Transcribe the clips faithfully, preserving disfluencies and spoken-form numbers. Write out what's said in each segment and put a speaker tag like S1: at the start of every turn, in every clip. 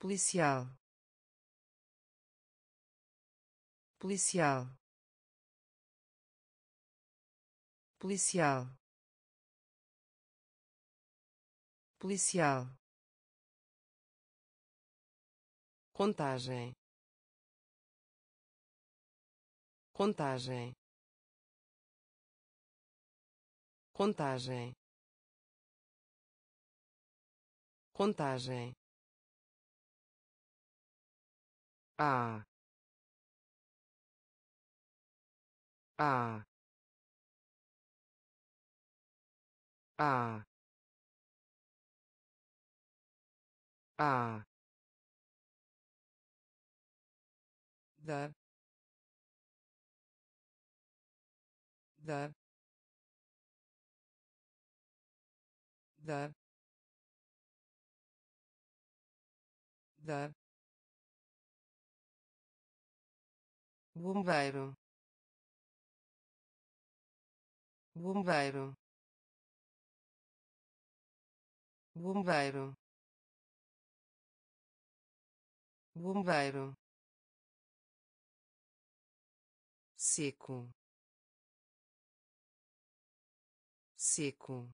S1: policial, policial, policial, policial, contagem, contagem, contagem, contagem, a a a a dar, dar, dar, dar, bombeiro, bombeiro, bombeiro, bombeiro, seco, seco,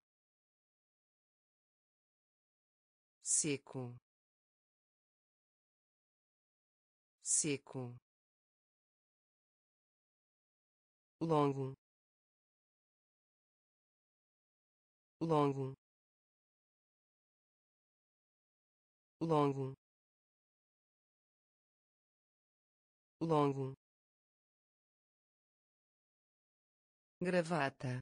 S1: seco, seco, longo, longo, longo, longo, gravata,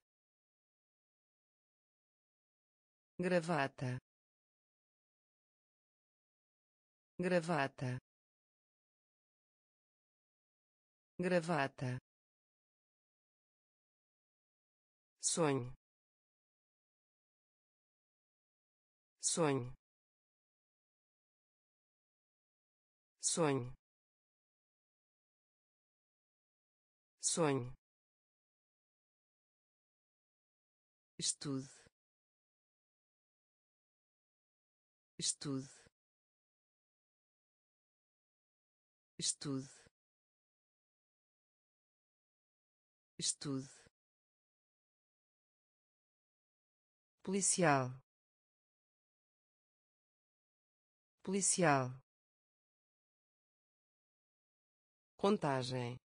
S1: gravata, gravata, gravata, sonho, sonho, sonho, sonho, estude, estude, estude, estude, policial, policial, contagem,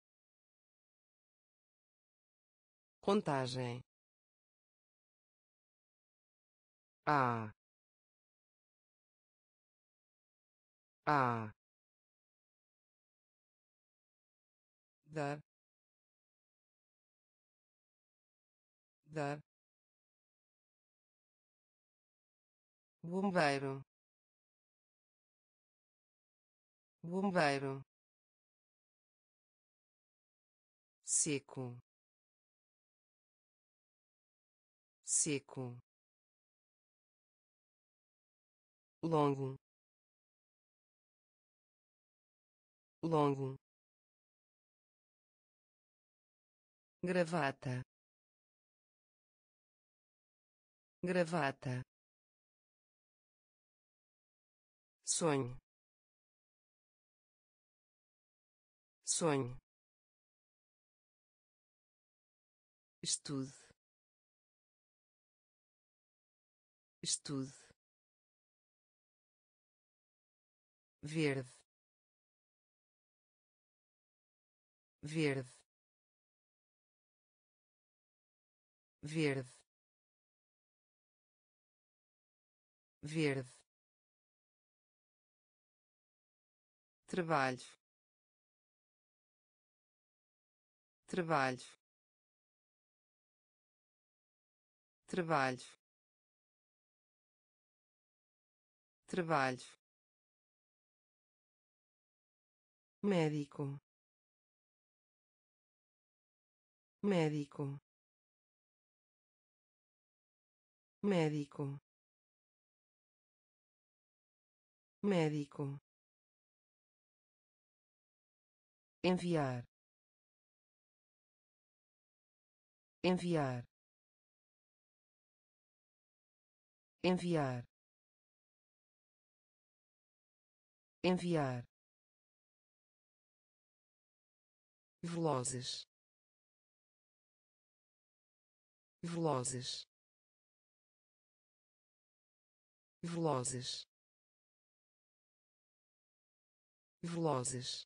S1: contagem, a a dar, dar, bombeiro, bombeiro, seco, seco, longo, longo, gravata, gravata, sonho, sonho, estude, estude, verde, verde, verde, verde, trabalho, trabalho, trabalho, trabalho, médico, médico, médico, médico, enviar, enviar, enviar, enviar, velozes, velozes, velozes, velozes,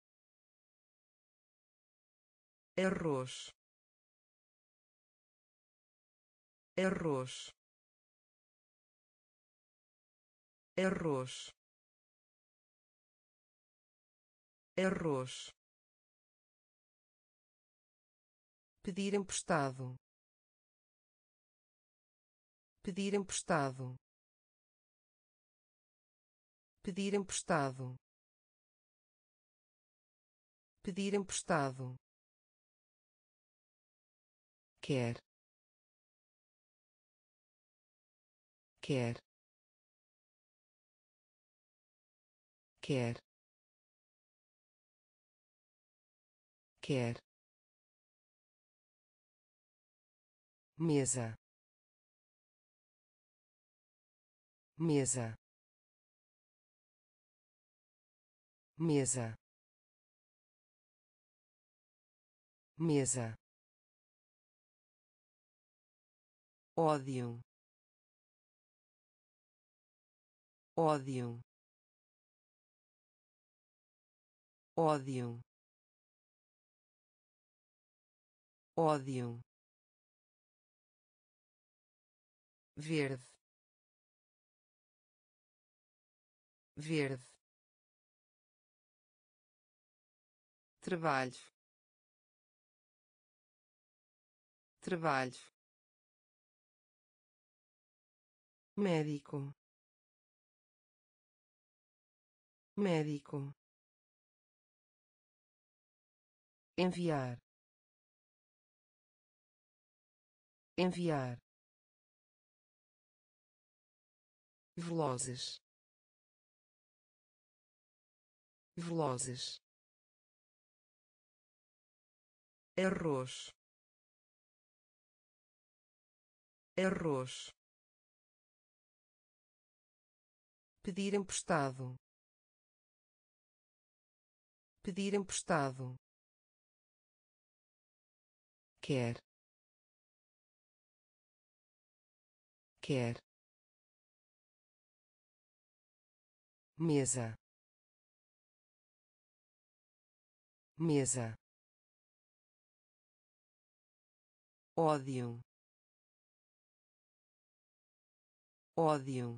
S1: arroz, arroz, arroz, arroz, pedir emprestado, pedir emprestado, pedir emprestado, pedir emprestado, quer, quer, quer, quer, mesa, mesa, mesa, mesa, ódio, ódio, ódio, ódio, verde, verde, trabalho, trabalho, médico, médico, enviar, enviar, velozes, velozes, arroz, arroz, pedir emprestado, pedir emprestado, quer, quer, mesa, mesa, ódio, ódio,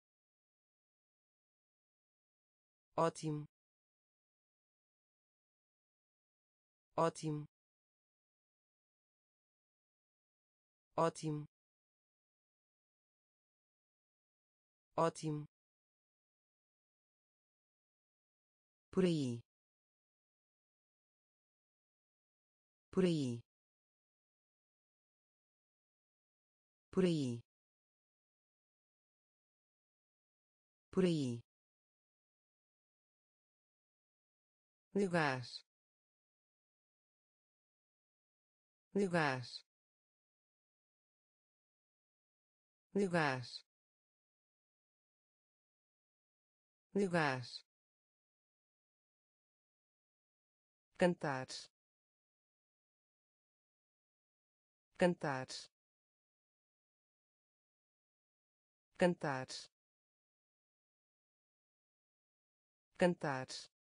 S1: ótimo, ótimo, ótimo, ótimo, por aí, por aí, por aí, por aí, lugar, lugar, lugar, lugar, cantar, cantar, cantar, cantar,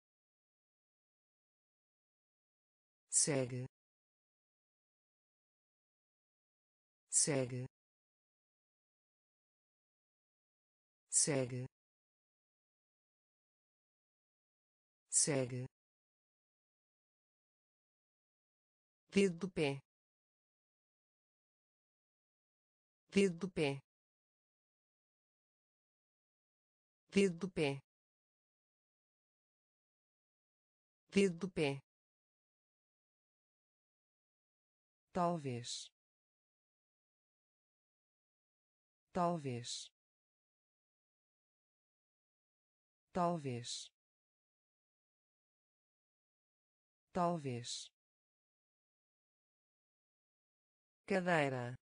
S1: segue, segue, segue, segue, dedo do pé, dedo do pé, dedo do pé, dedo do pé, talvez, talvez, talvez, talvez, cadeira,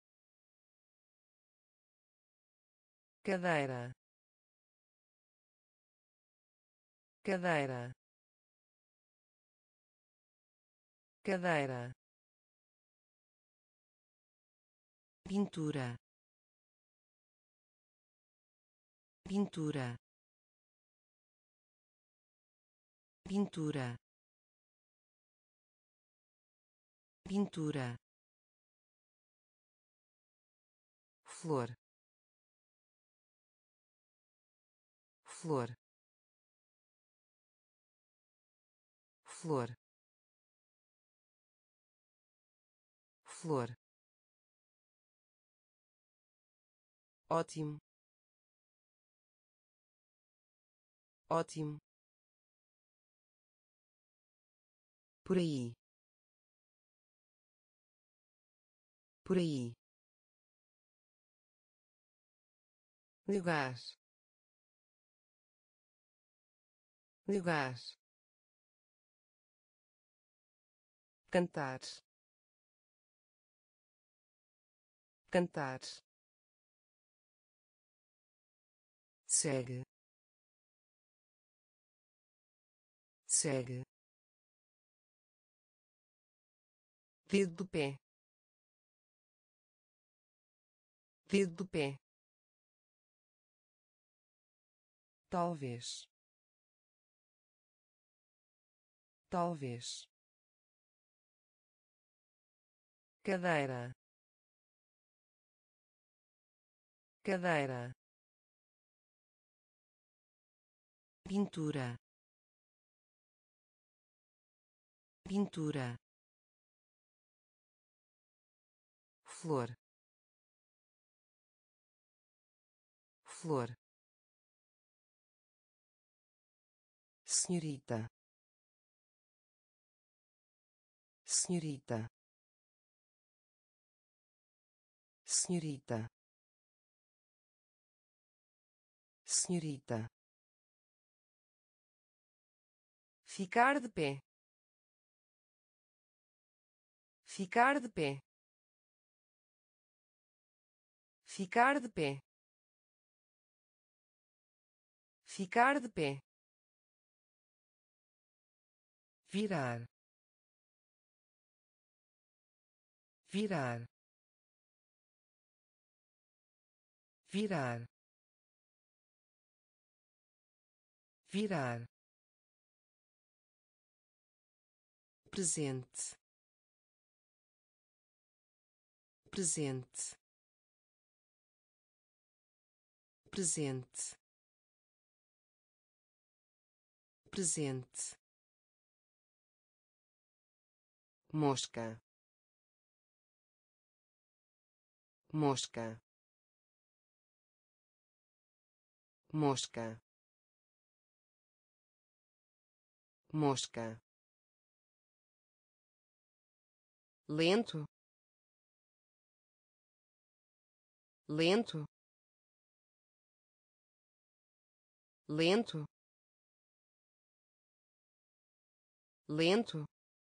S1: cadeira, cadeira, cadeira, pintura, pintura, pintura, pintura, flor, flor, flor, flor, ótimo, ótimo, por aí, por aí, lugar, lugar, cantar, cantar, segue, segue, dedo do pé, dedo do pé, talvez, talvez, cadeira, cadeira, pintura, pintura, flor, flor, senhorita, senhorita, senhorita, senhorita, ficar de pé, ficar de pé, ficar de pé, ficar de pé, virar, virar, virar, virar, presente, presente, presente, presente, mosca, mosca, mosca, mosca, lento, lento, lento, lento,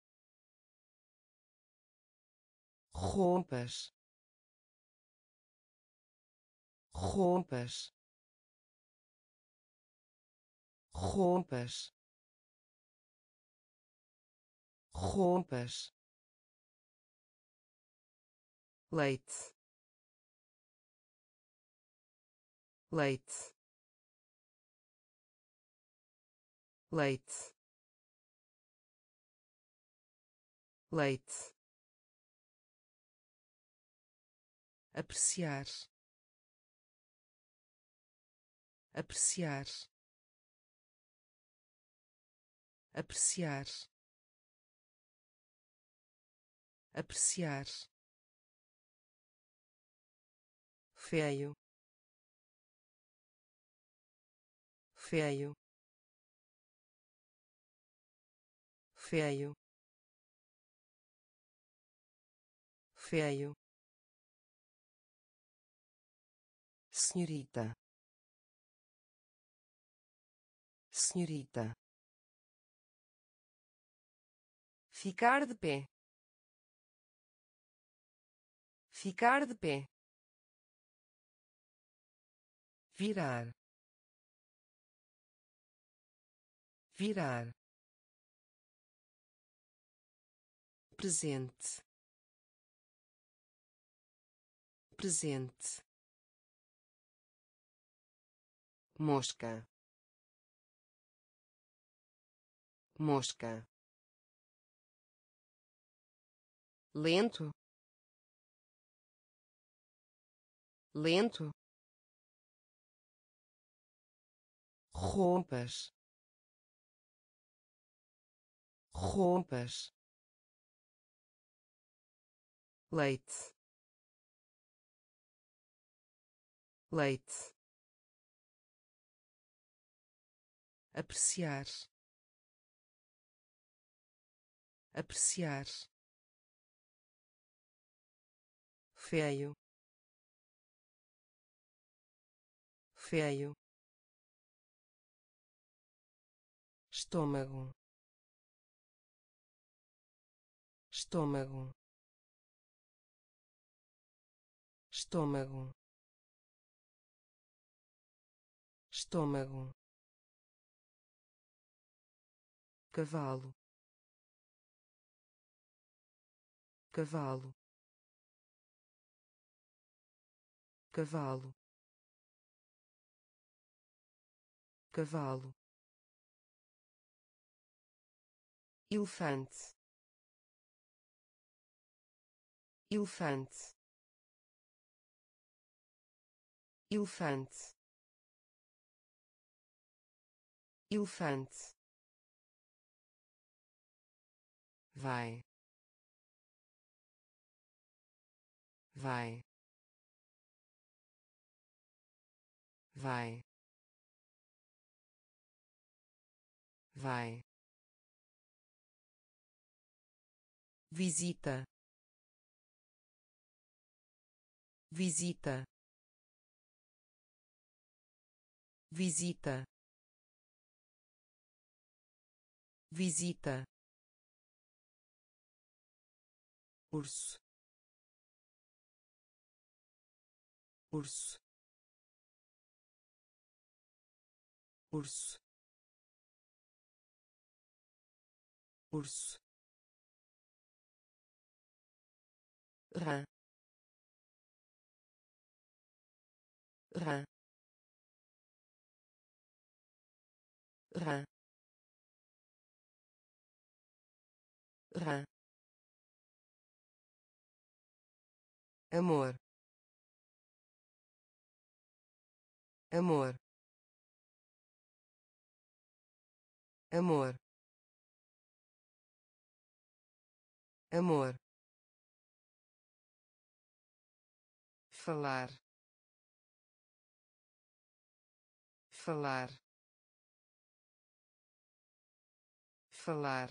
S1: rompas, rompas, rompas, rompas, leite, leite, leite, leite, apreciar, apreciar, apreciar, apreciar, feio, feio, feio, feio, senhorita, senhorita, ficar de pé, ficar de pé, virar, virar, presente, presente, mosca, mosca, lento, lento, roupas, roupas, leite, leite, apreciar, apreciar, feio, feio, estômago, estômago, estômago, estômago, cavalo, cavalo, cavalo, cavalo, elefante, elefante, elefante, elefante, vai, vai, vai, vai, visita, visita, visita, visita, urso, urso, urso, urso, rã, rã, rã, rã, amor, amor, amor, amor, falar, falar, falar,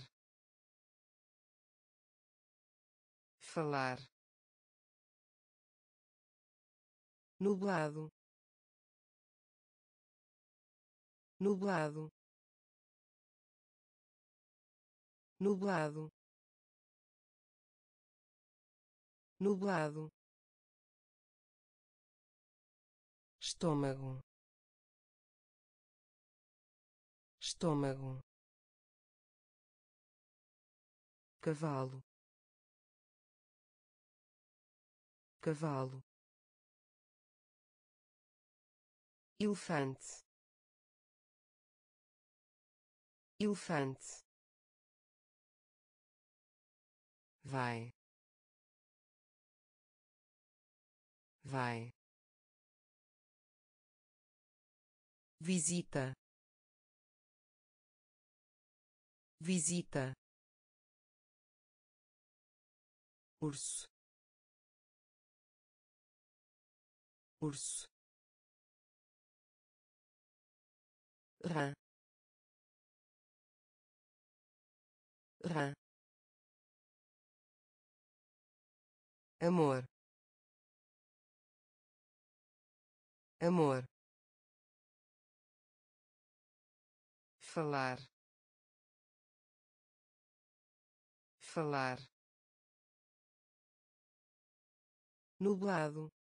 S1: falar, nublado, nublado, nublado, nublado, estômago, estômago, cavalo, cavalo, elefante, elefante, vai, vai, visita, visita, urso, urso, rã, rã, amor, amor, falar, falar, nublado,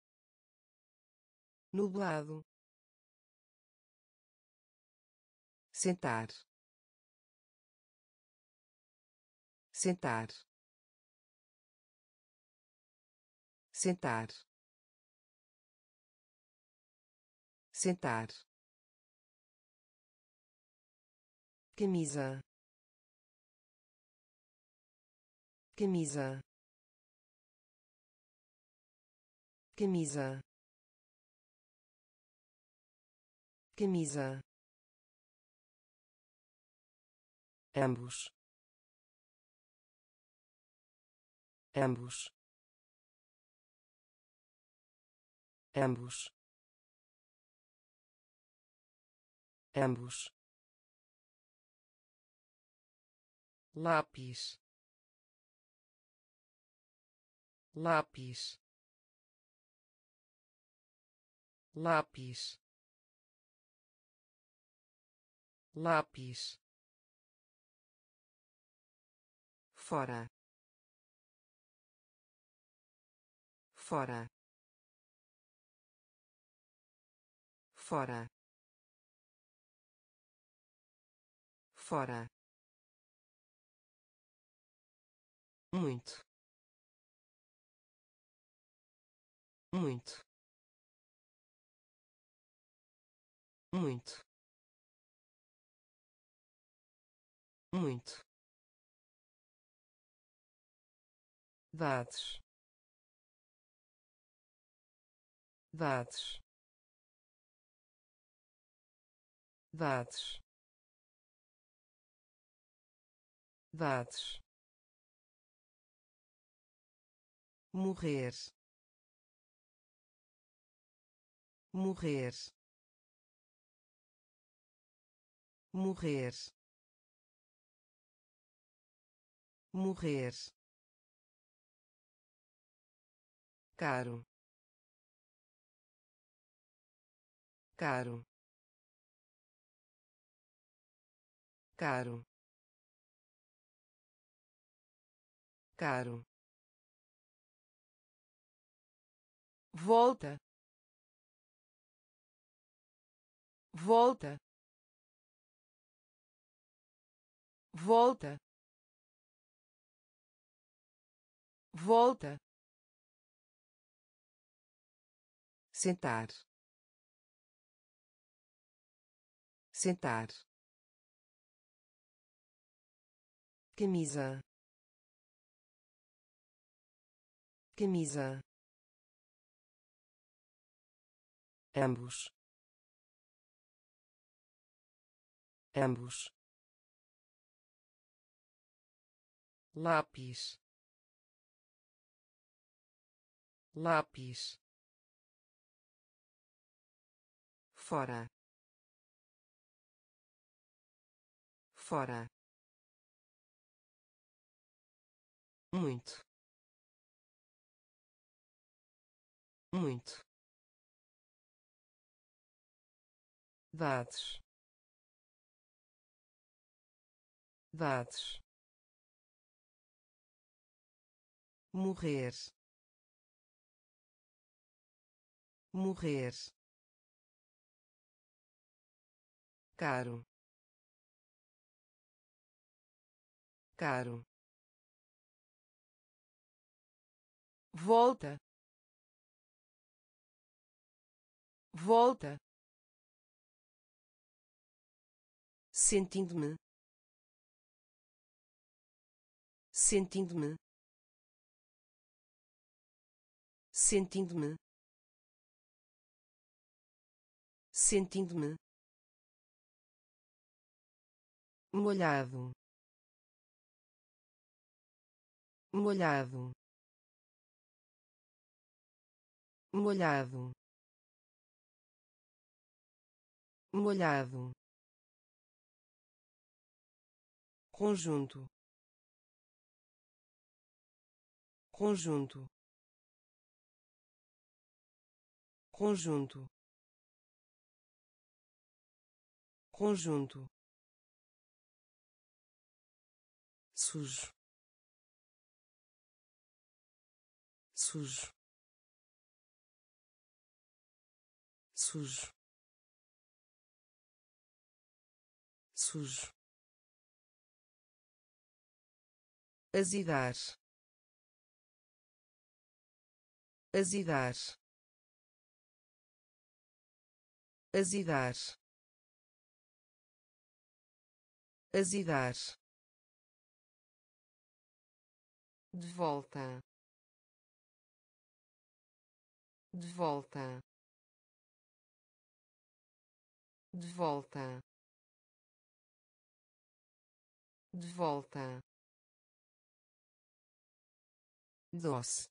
S1: nublado, sentar, sentar, sentar, sentar, camisa, camisa, camisa, camisa, ambos, ambos, ambos, ambos, lápis, lápis, lápis, lápis, fora, fora, fora, fora, muito, muito, muito, muito, dados, dados, dados, dados, morrer, morrer, morrer, morrer, caro, caro, caro, caro, volta, volta, volta, volta, sentar, sentar, camisa, camisa, ambos, ambos, lápis, lápis, fora, fora, muito, muito, dados, dados, morrer, morrer, caro, caro, volta, volta, sentindo-me, sentindo-me, sentindo-me, sentindo-me, molhado, molhado, molhado, molhado, conjunto, conjunto, conjunto, conjunto, sujo, sujo, sujo, sujo, azedar, azedar, azedar, azedar, de volta, de volta, de volta, de volta, doce,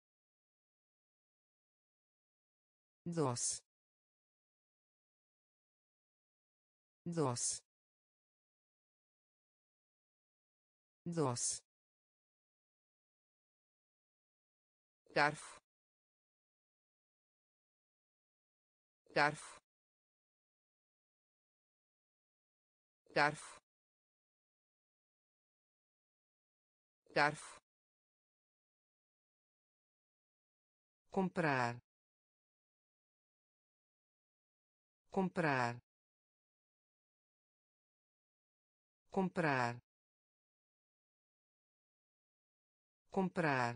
S1: doce, doce, doce, garfo, garfo, garfo, garfo, comprar, comprar, comprar, comprar,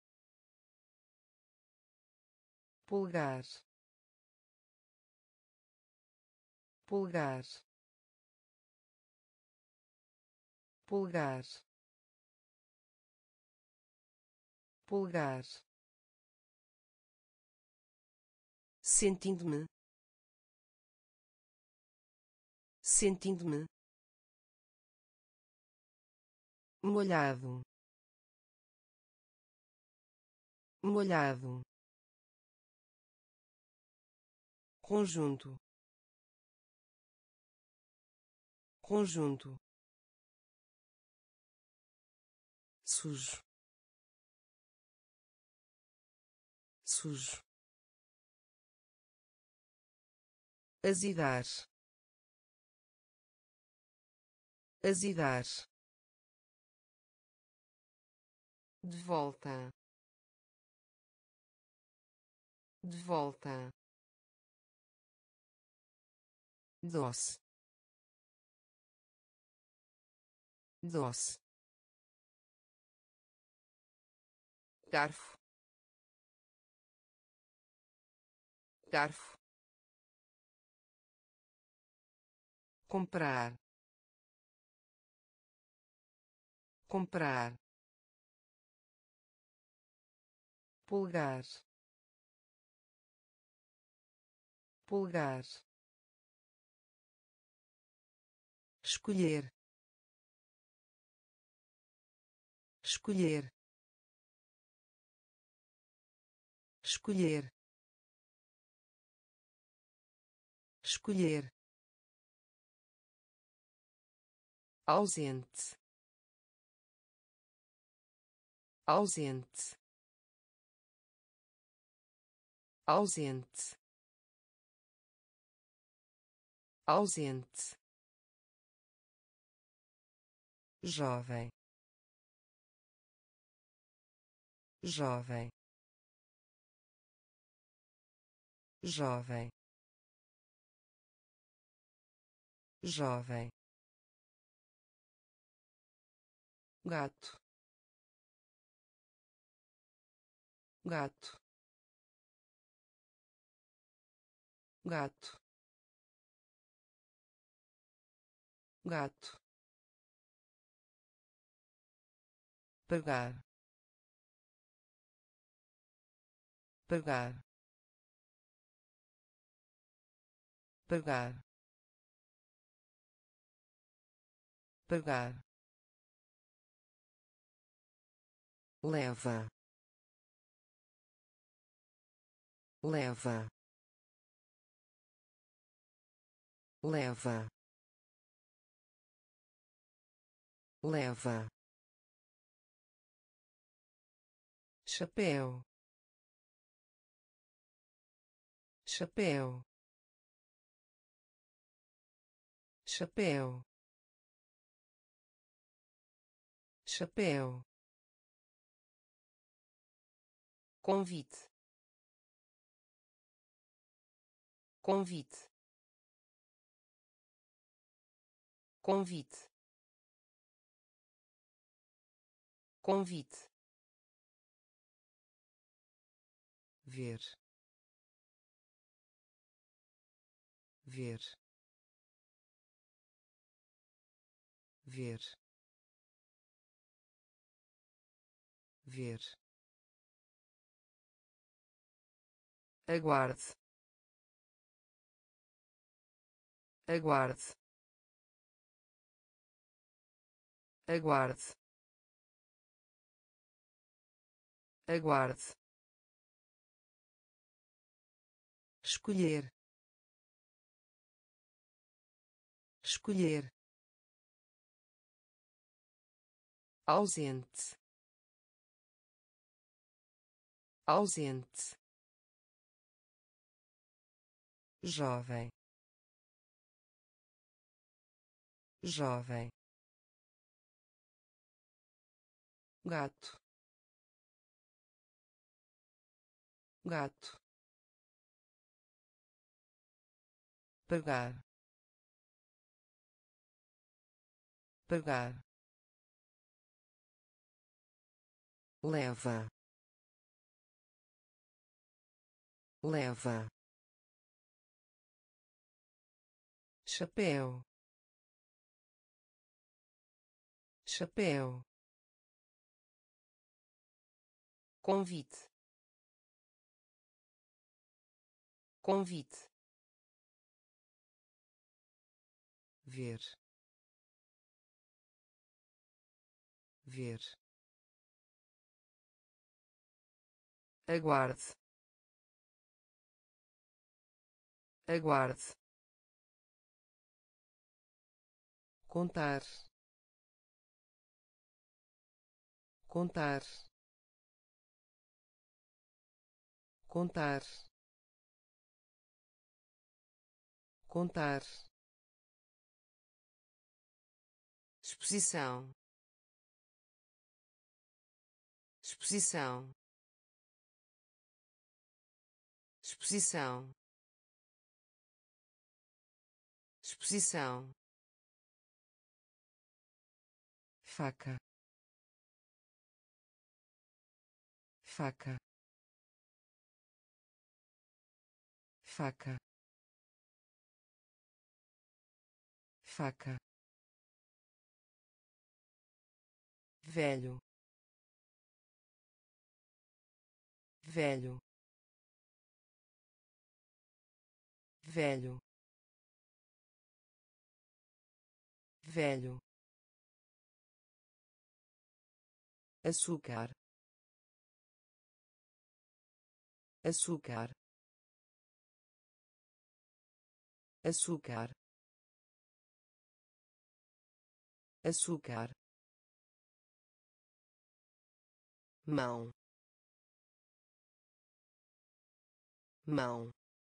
S1: pulgar, pulgar, pulgar, pulgar, sentindo-me, sentindo-me, molhado, molhado, conjunto, conjunto, sujo, sujo, azedar, azedar, de volta, de volta, doce, doce, garfo, garfo, comprar, comprar, pulgar, pulgar, escolher, escolher, escolher, escolher, ausente, ausente, ausente, ausente, jovem, jovem, jovem, jovem, gato, gato, gato, gato, pagar, pagar, pagar, pagar, leva, leva, leva, leva, chapéu, chapéu, chapéu, chapéu, convite, convite, convite, convite, ver, ver, ver, ver, aguarde, aguarde, aguarde, aguarde, escolher, escolher, ausente, ausente, jovem, jovem, gato, gato, pagar, pagar, leva, leva, chapéu, chapéu, convite, convite, ver, ver, aguarde, aguarde, contar, contar, contar, contar, exposição, exposição, exposição, exposição, faca, faca, faca, faca, velho, velho, velho, velho, açúcar, açúcar, açúcar, açúcar, mão, mão,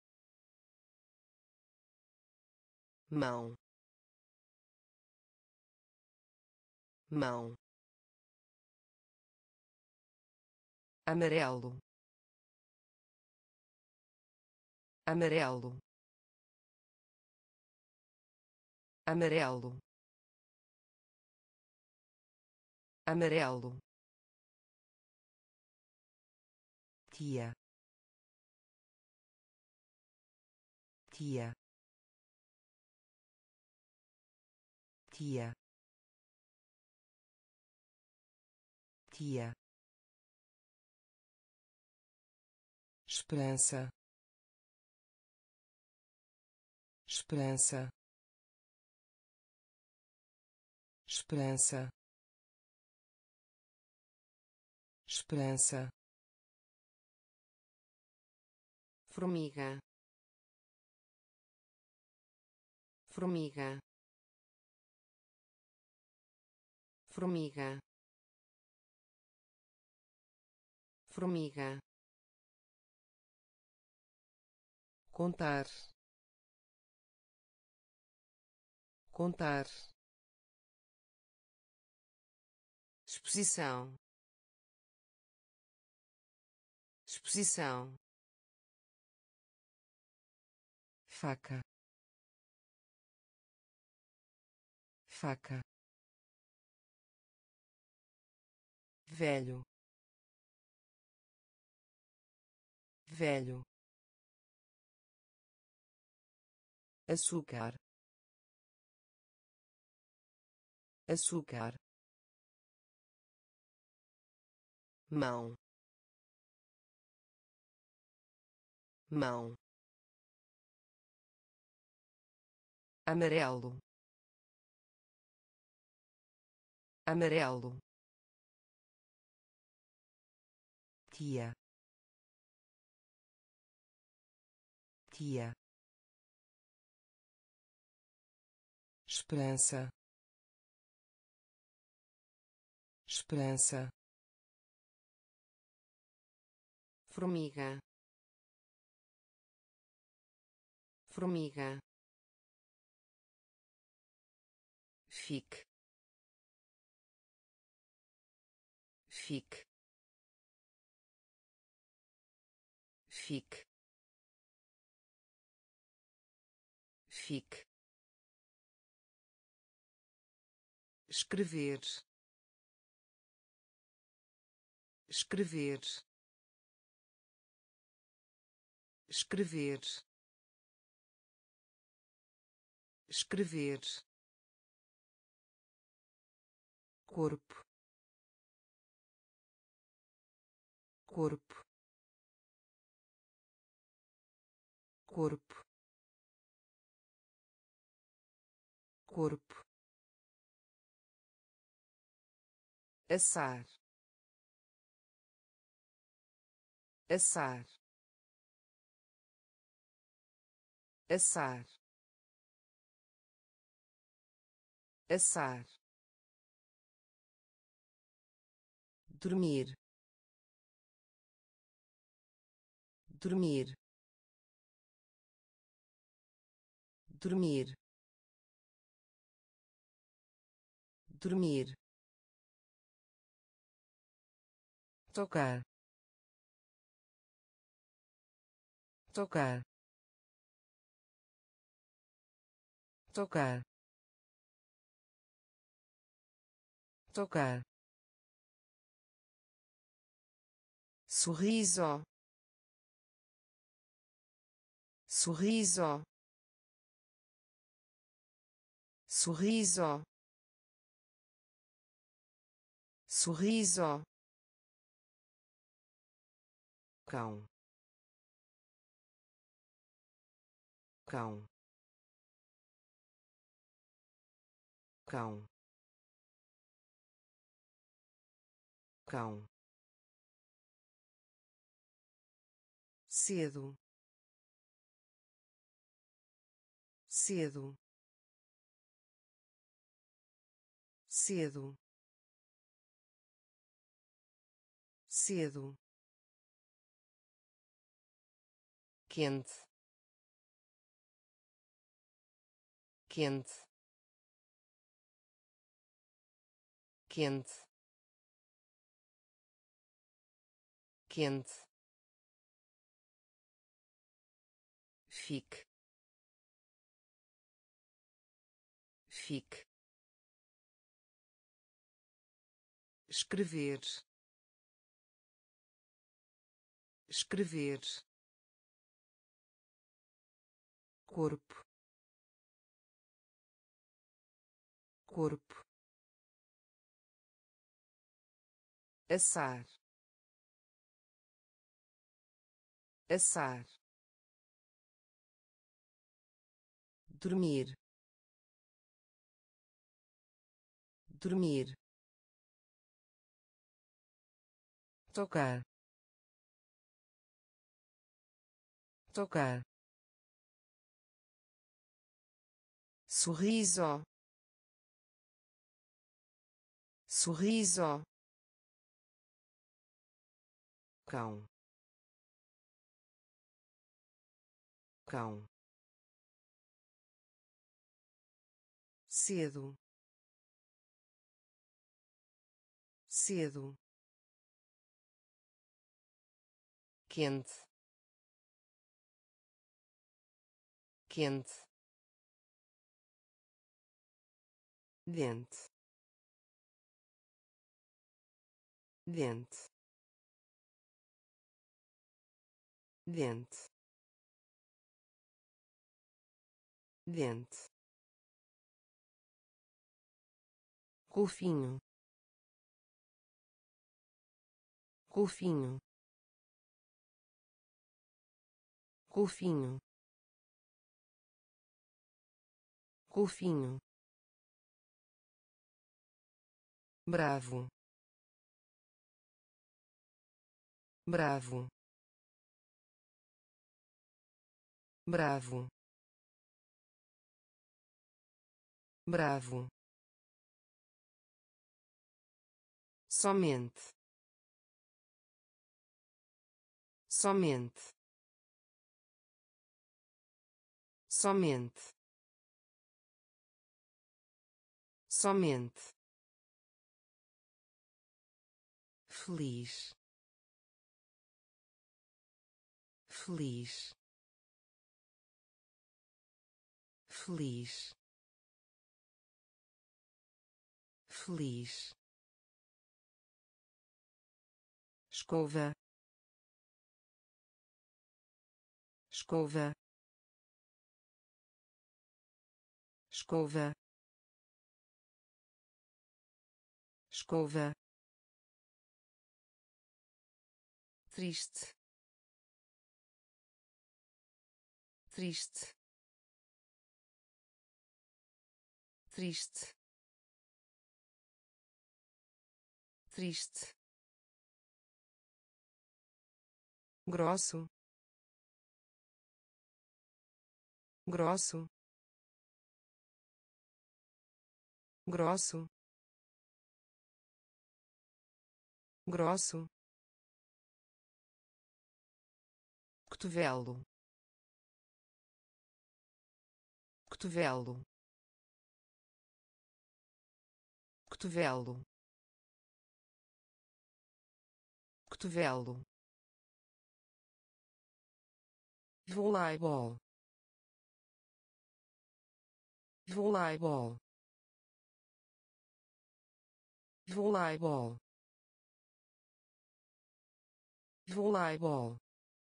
S1: mão, mão, amarelo, amarelo, amarelo, amarelo, tia, tia, tia, tia, esperança, esperança, esperança, esperança, formiga, formiga, formiga, formiga, contar, contar, exposição, exposição, faca, faca, velho, velho, açúcar, açúcar, mão, mão, amarelo, amarelo, tia, tia, esperança, esperança, formiga, formiga, fique, fique, fique, fique, escrever, escrever, escrever, escrever, corpo, corpo, corpo, corpo, assar, assar, assar, assar, dormir, dormir, dormir, dormir, tocar, tocar, tocar, tocar, sorriso, sorriso, sorriso, sorriso, cão, cão, cão, cão, cedo, cedo, cedo, cedo, quente, quente, quente, quente, fique, fique, escrever, escrever, corpo, corpo, assar, assar, dormir, dormir, tocar, tocar, sorriso, sorriso, cão, cão, cedo, cedo, quente, quente, dente, dente, dente, dente, golfinho, golfinho, golfinho, golfinho, bravo, bravo, bravo, bravo, somente, somente, somente, somente, feliz, feliz, feliz, feliz, escova, escova, escova, escova, triste, triste, triste, triste, grosso, grosso, grosso, grosso, cotovelo, cotovelo, cotovelo, cotovelo, voleibol, voleibol, voleibol, voleibol,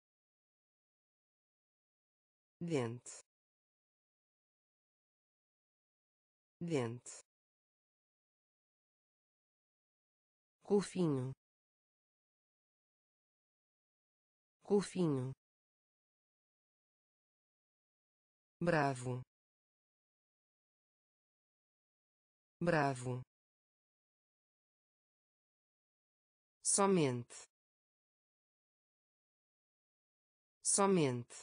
S1: dente, dente, golfinho, golfinho, bravo, bravo, somente, somente,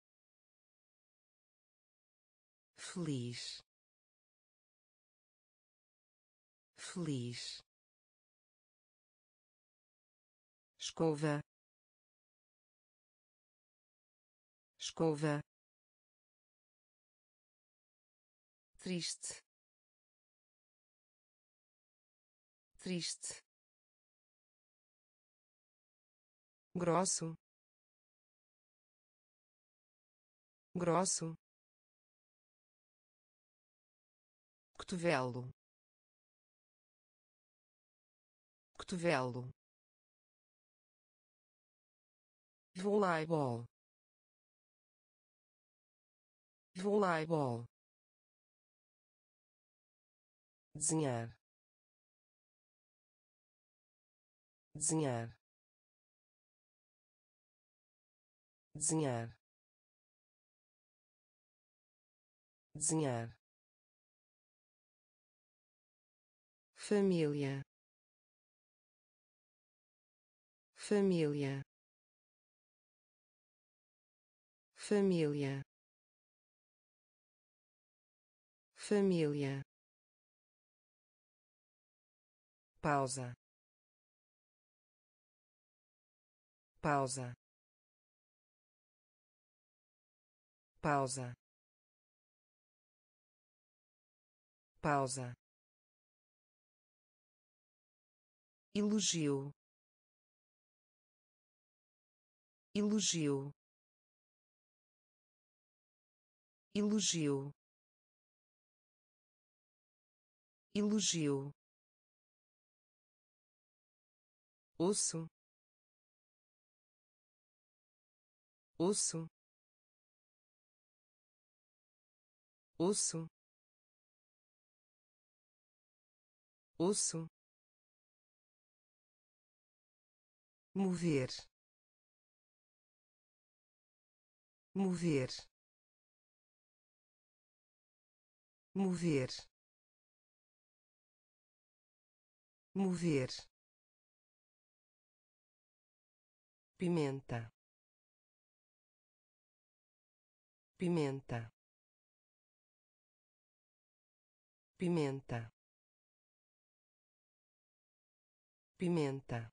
S1: feliz, feliz, escova, escova, triste, triste, grosso, grosso, cotovelo, cotovelo, voleibol, voleibol, desenhar, desenhar, desenhar, desenhar, família, família, família, família, pausa, pausa, pausa, pausa, elogio, elogio, elogio, elogio, osso, osso, osso, osso, mover, mover, mover, mover, pimenta, pimenta, pimenta, pimenta,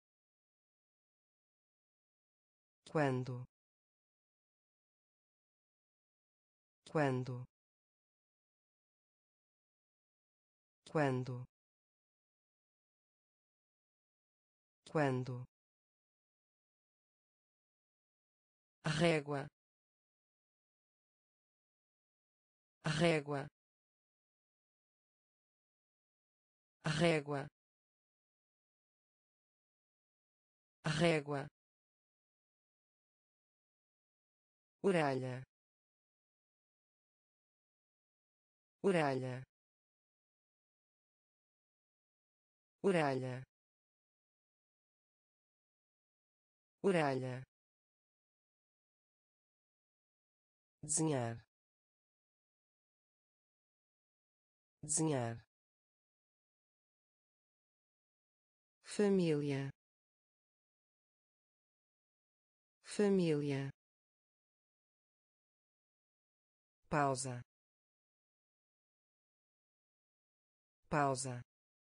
S1: quando, quando, quando, quando, régua, régua, régua, régua, orelha, orelha, orelha, orelha, desenhar, desenhar, família, família, pausa, pausa,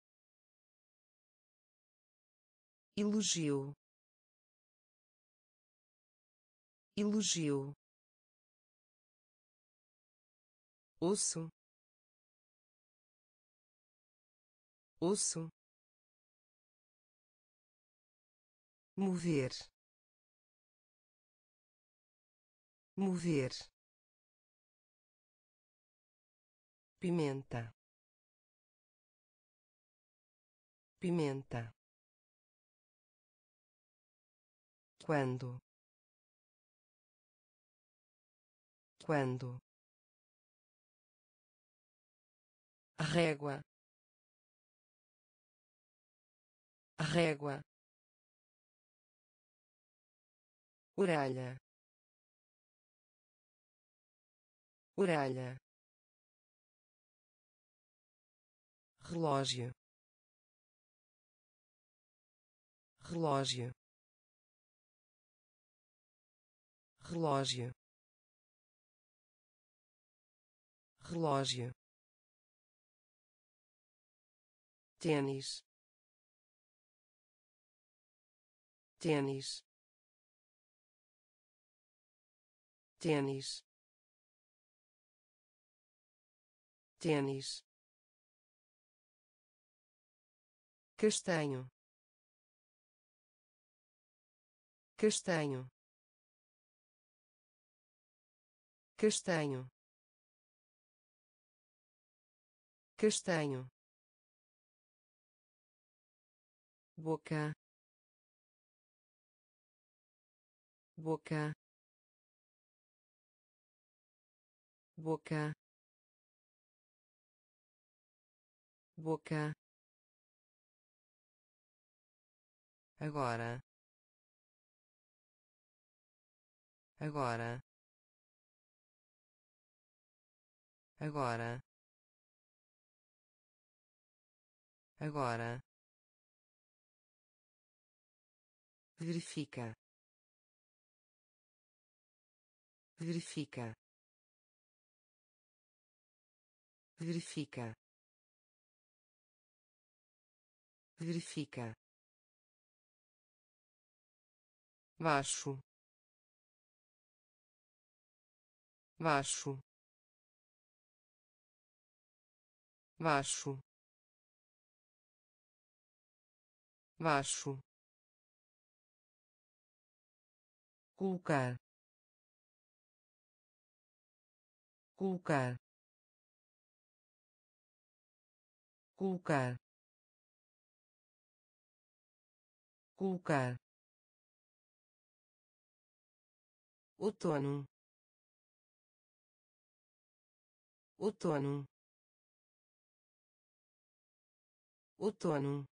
S1: elogio, elogio, osso, osso, mover, mover, pimenta, pimenta, quando, quando, régua, régua, orelha, orelha, relógio, relógio, relógio, relógio, tênis, tênis, tênis, tênis, castanho, castanho, castanho, castanho, boca, boca, boca, boca, agora, agora, agora, agora, verifica, verifica, verifica, verifica, baixo, baixo, baixo, baixo, colocar, colocar, colocar, colocar, outono, outono, outono,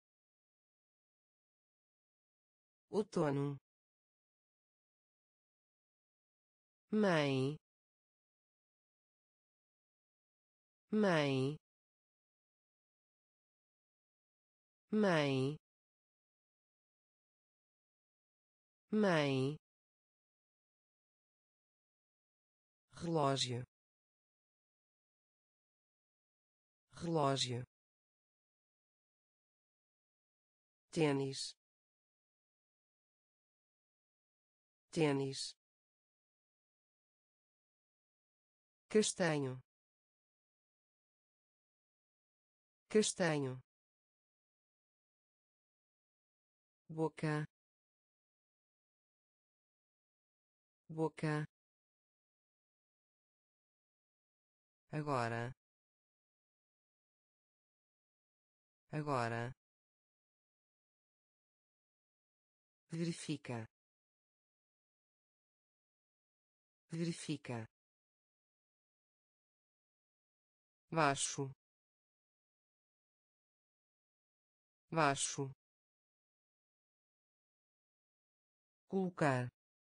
S1: outono, mãe, mãe, mãe, mãe, relógio, relógio, tênis, tênis, castanho, castanho, boca, boca, agora, agora, verifica, verifica, baixo, baixo, colocar,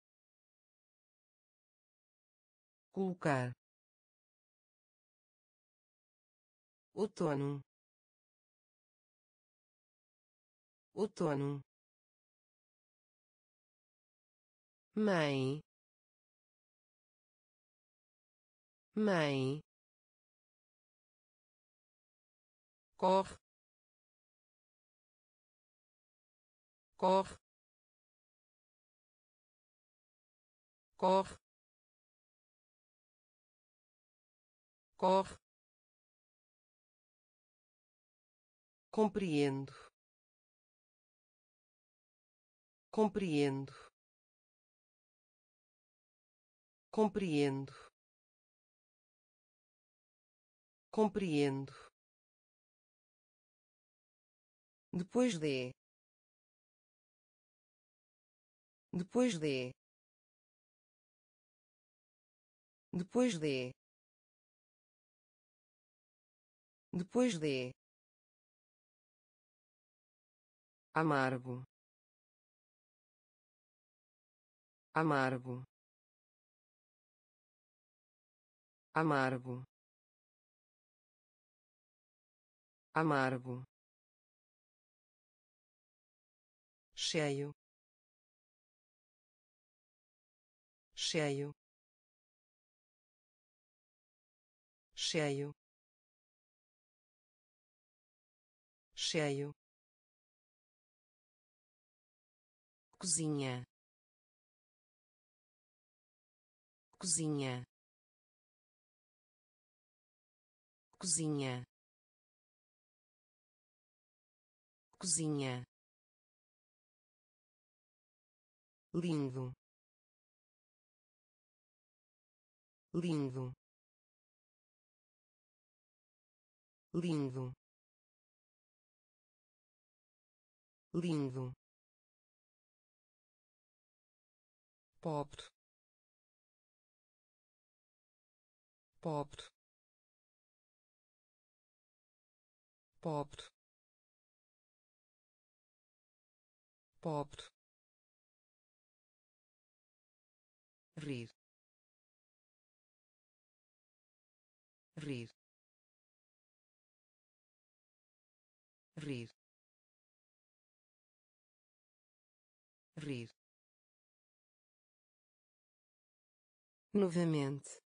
S1: colocar, outono, outono, mãe, mãe, corre, corre, corre, corre, compreendo, compreendo, compreendo, compreendo, depois de, depois de, depois de, depois de, amargo, amargo, amargo, amargo, cheio, cheio, cheio, cheio, cozinha, cozinha, cozinha, cozinha, lindo, lindo, lindo, lindo, pobre, pobre, pobre, pobre, rir, rir, rir, rir, novamente,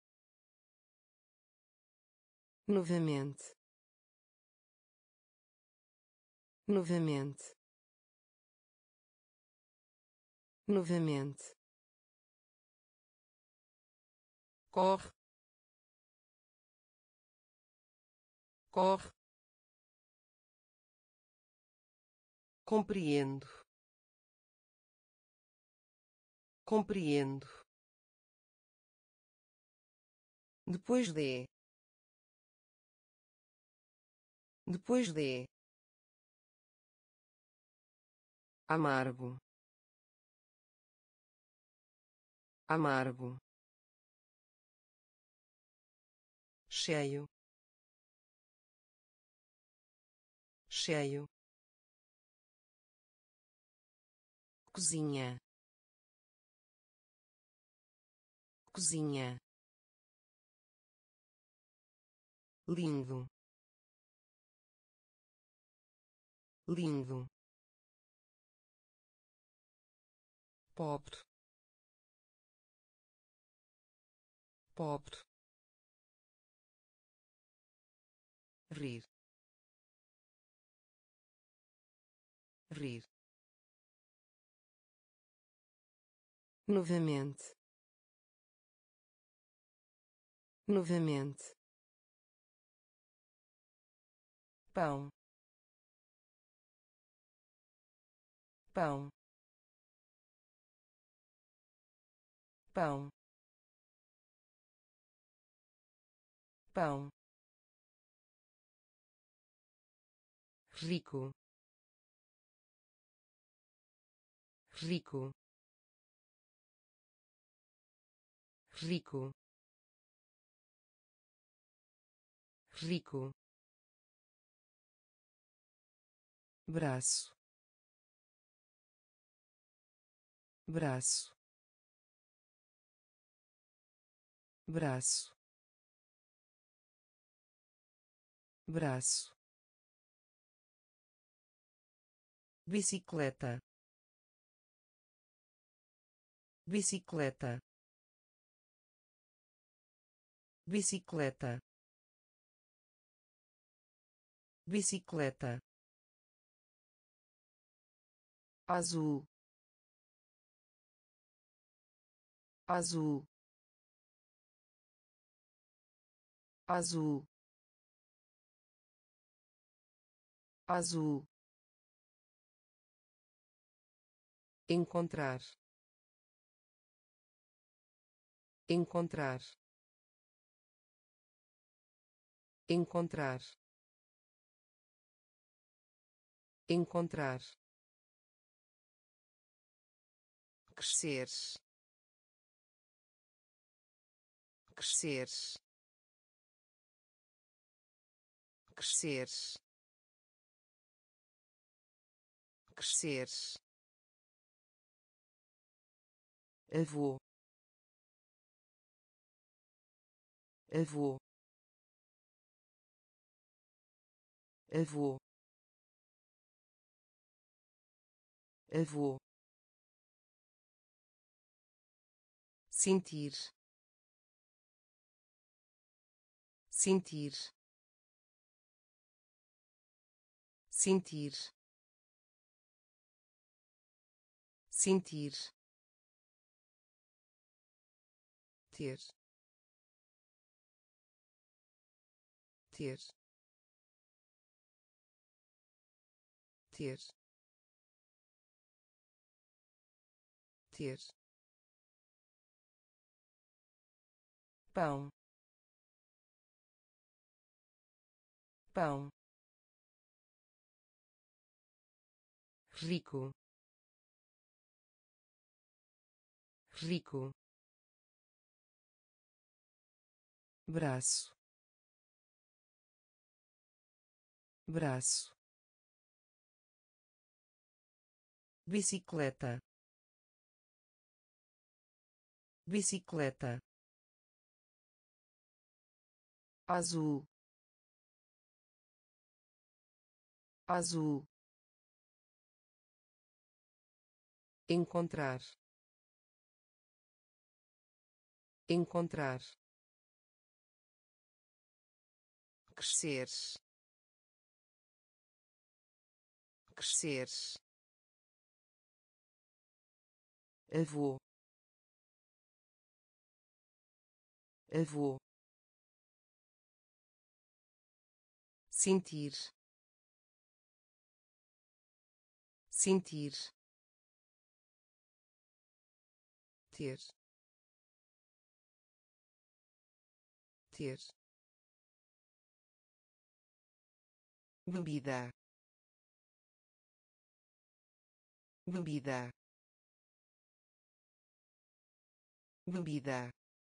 S1: novamente, novamente, novamente, corre, corre, compreendo, compreendo, depois de, depois de, amargo, amargo, cheio, cheio, cozinha, cozinha, lindo, lindo, pobre, pobre, rir, rir, novamente, novamente, pão, pão, pão, pão, rico, rico, rico, rico, braço, braço, braço, braço, bicicleta, bicicleta, bicicleta, bicicleta, azul, azul, azul, azul, encontrar, encontrar, encontrar, encontrar, crescer, crescer, crescer, crescer, avô, avô, avô, avô, sentir, sentir, sentir, sentir, ter, ter, ter, ter, pão, pão, rico, rico, braço, braço, bicicleta, bicicleta, azul, azul, encontrar, encontrar, crescer, crescer, avô, avô, sentir, sentir, ter, ter, bebida, bebida, bebida,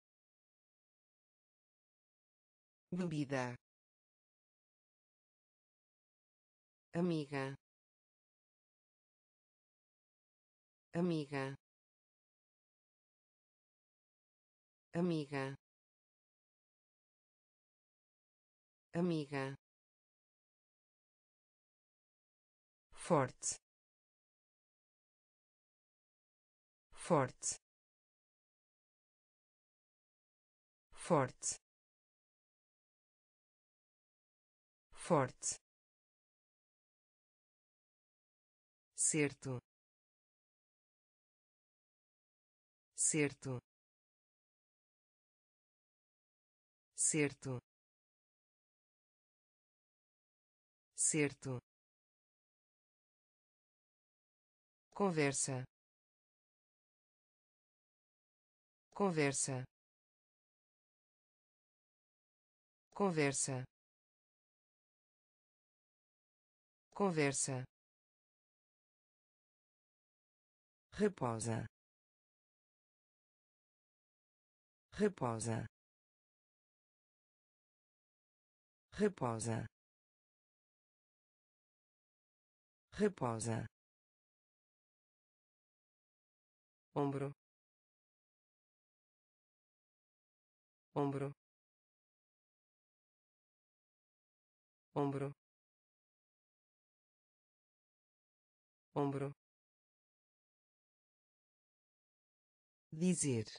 S1: bebida, amiga, amiga, amiga, amiga, forte, forte, forte, forte, certo, certo, certo, certo, conversa, conversa, conversa, conversa, reposa, reposa, reposa, reposa, ombro, ombro, ombro, ombro, dizer,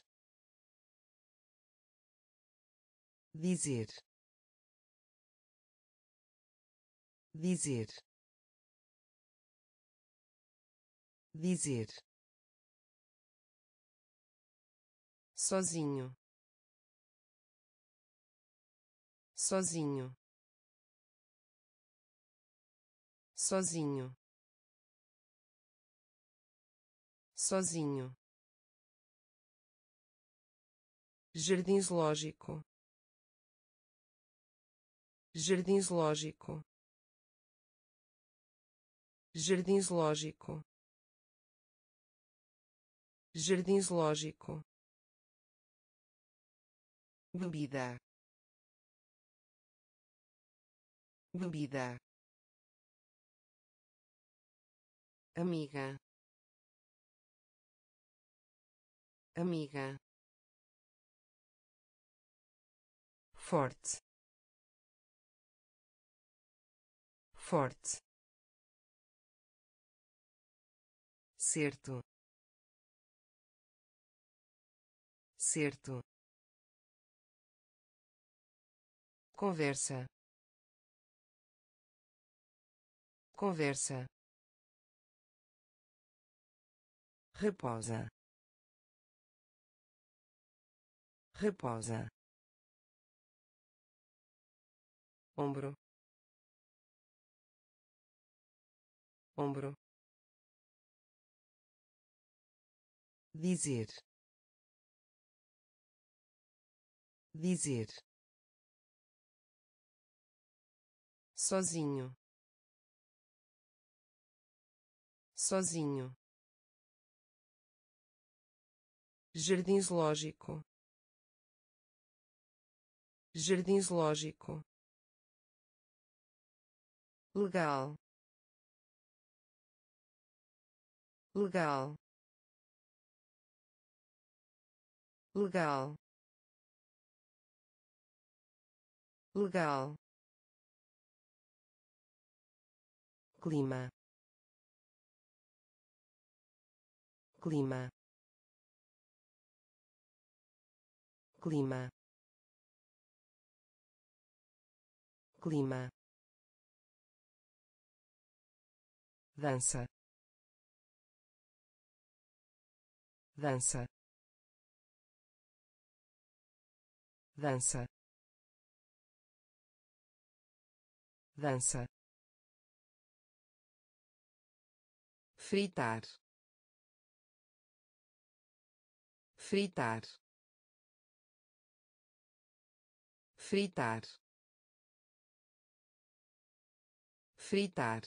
S1: dizer, dizer, dizer, sozinho, sozinho, sozinho, sozinho, jardim zoológico, jardim zoológico, jardim zoológico, jardim zoológico, bebida, bebida, amiga, amiga, forte, forte, certo, certo, conversa, conversa, reposa, reposa, ombro, ombro, dizer, dizer, sozinho, sozinho, jardim zoológico, jardim zoológico, legal, legal, legal, legal, clima, clima, clima, clima, dança, dança, dança, dança, fritar, fritar, fritar, fritar,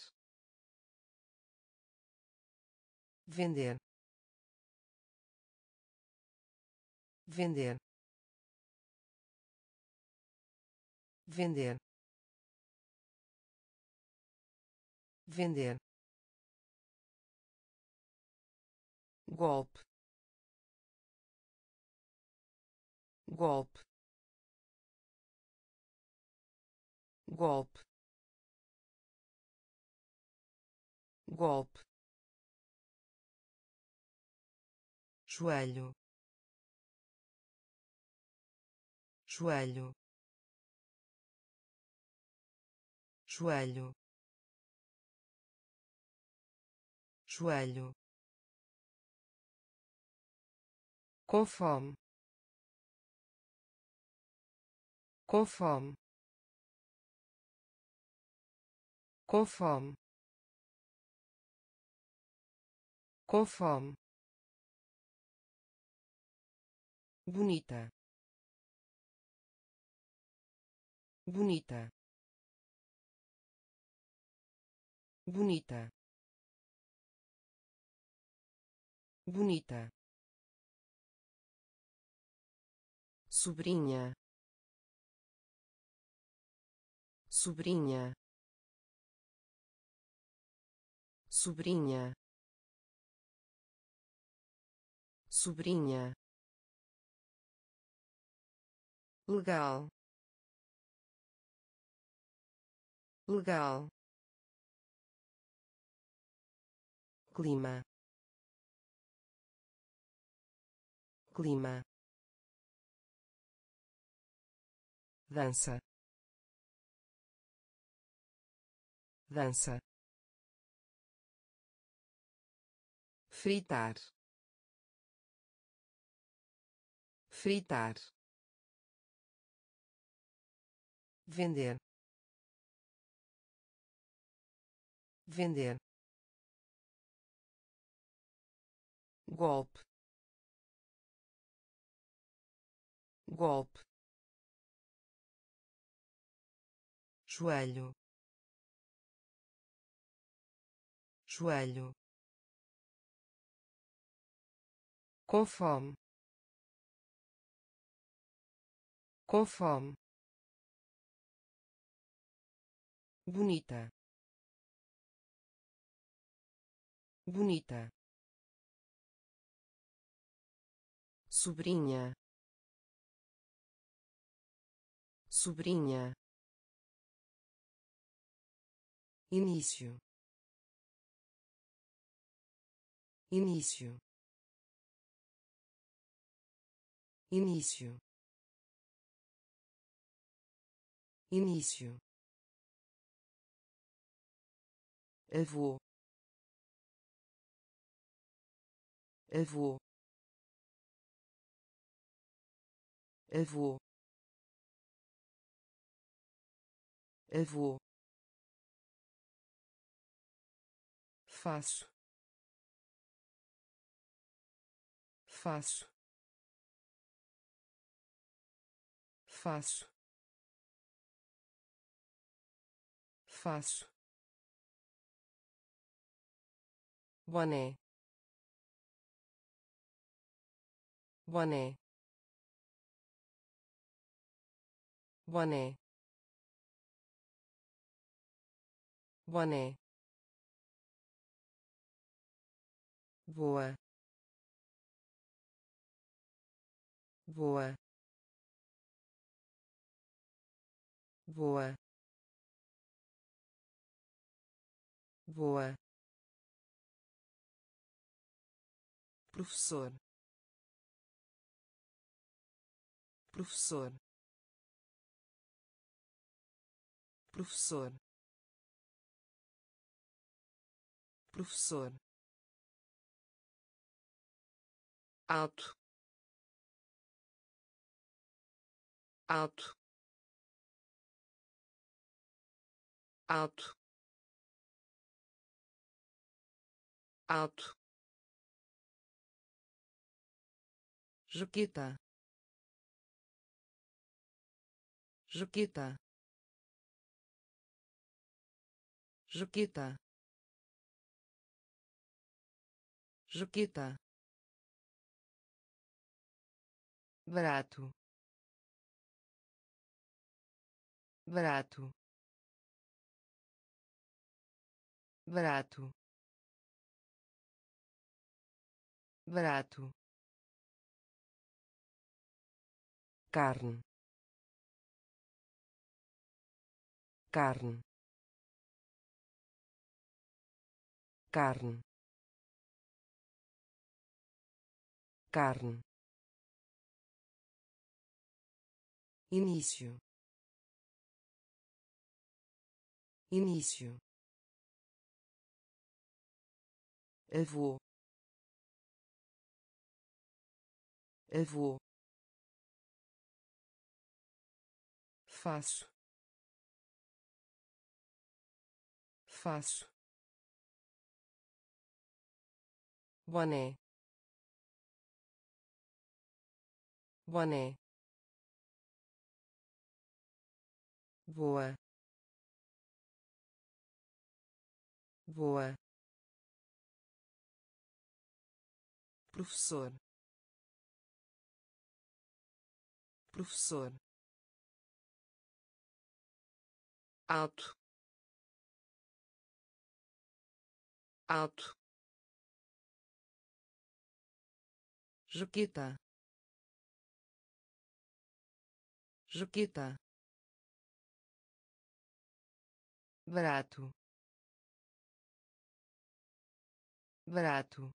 S1: vender, vender, vender, vender, golpe, golpe, golpe, golpe, joelho, joelho, joelho, joelho, com fome, com fome, com fome, com fome, bonita, bonita, bonita, bonita, sobrinha, sobrinha, sobrinha, sobrinha, legal, legal, clima, clima, dança, dança, fritar, fritar, vender, vender, golpe, golpe, joelho, joelho, com fome, com fome, bonita, bonita, sobrinha, sobrinha, início, início, início, início, avô, avô, avô, avô, faço, faço, faço, faço, boné, boné, boné, boné, voa, voa, voa, voa, professor, professor, professor, professor, alto, alto, alto, alto, Juquita, Juquita, Juquita. Juquita. Barato. Barato. Barato. Barato. Carne. Carne. Carne. Carne. Início. Início. Avô. Avô. Faço. Faço. Boné. Boné. Voa. Voa. Professor. Professor. Alto. Alto. Juquita. Juquita. Barato. Barato.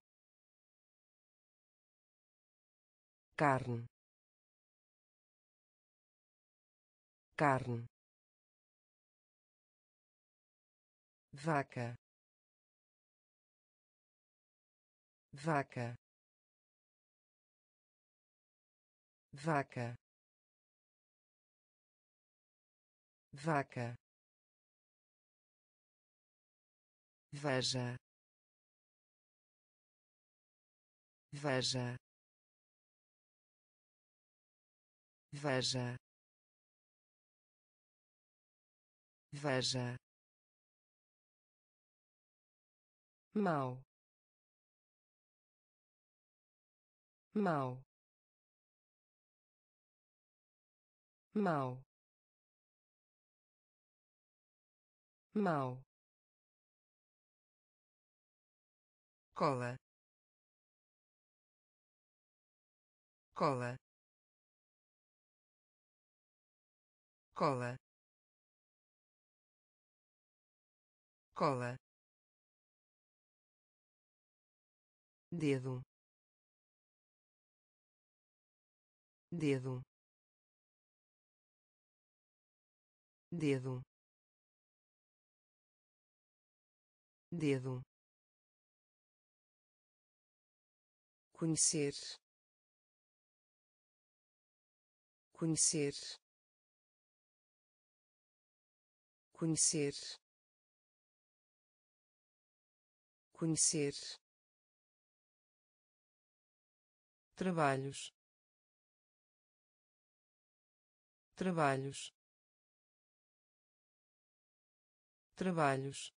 S1: Carne. Carne. Vaca. Vaca. Vaca. Vaca. Veja. Veja. Veja. Veja. Mau. Mau. Mau. Mau. Cola. Cola. Cola. Cola. Dedo. Dedo. Dedo. Dedo. Conhecer. Conhecer. Conhecer. Conhecer. Trabalhos. Trabalhos. Trabalhos.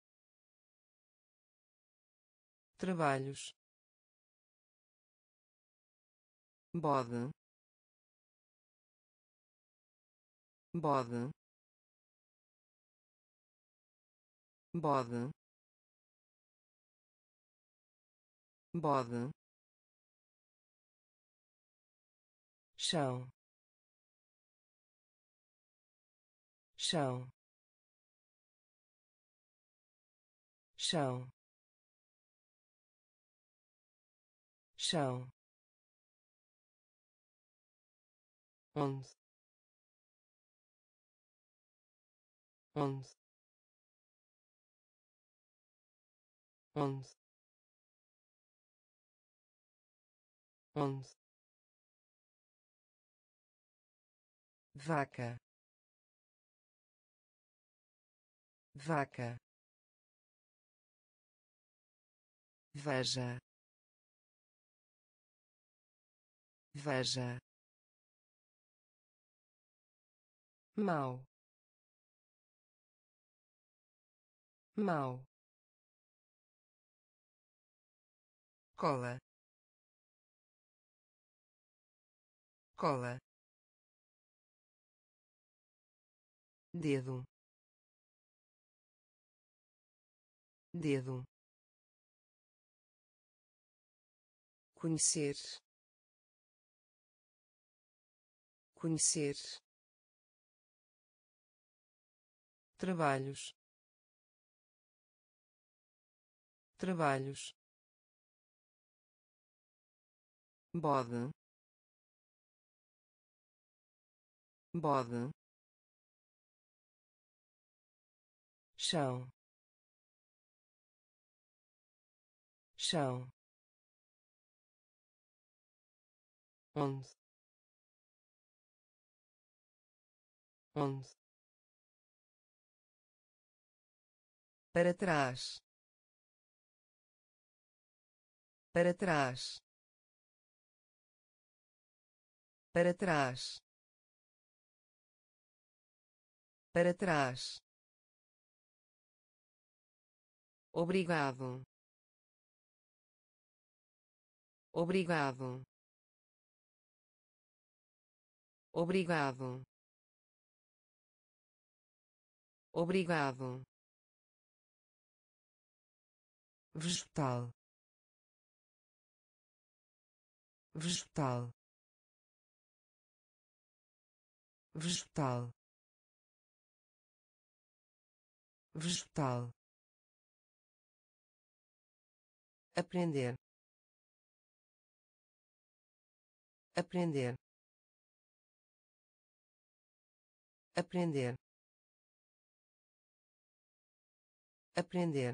S1: Trabalhos. Bode. Bode. Bode. Bode. Chão. Chão. Chão. Chão. Onde? Onde? Onde? Onde? Vaca. Vaca. Veja. Veja. Mau. mau, cola, cola, dedo, dedo, conhecer, conhecer, trabalhos, trabalhos, bode, bode, chão, chão, onde, onde, para trás, para trás, para trás, para trás, obrigado, obrigado, obrigado, obrigado, vegetal, vegetal, vegetal, vegetal, aprender, aprender, aprender, aprender,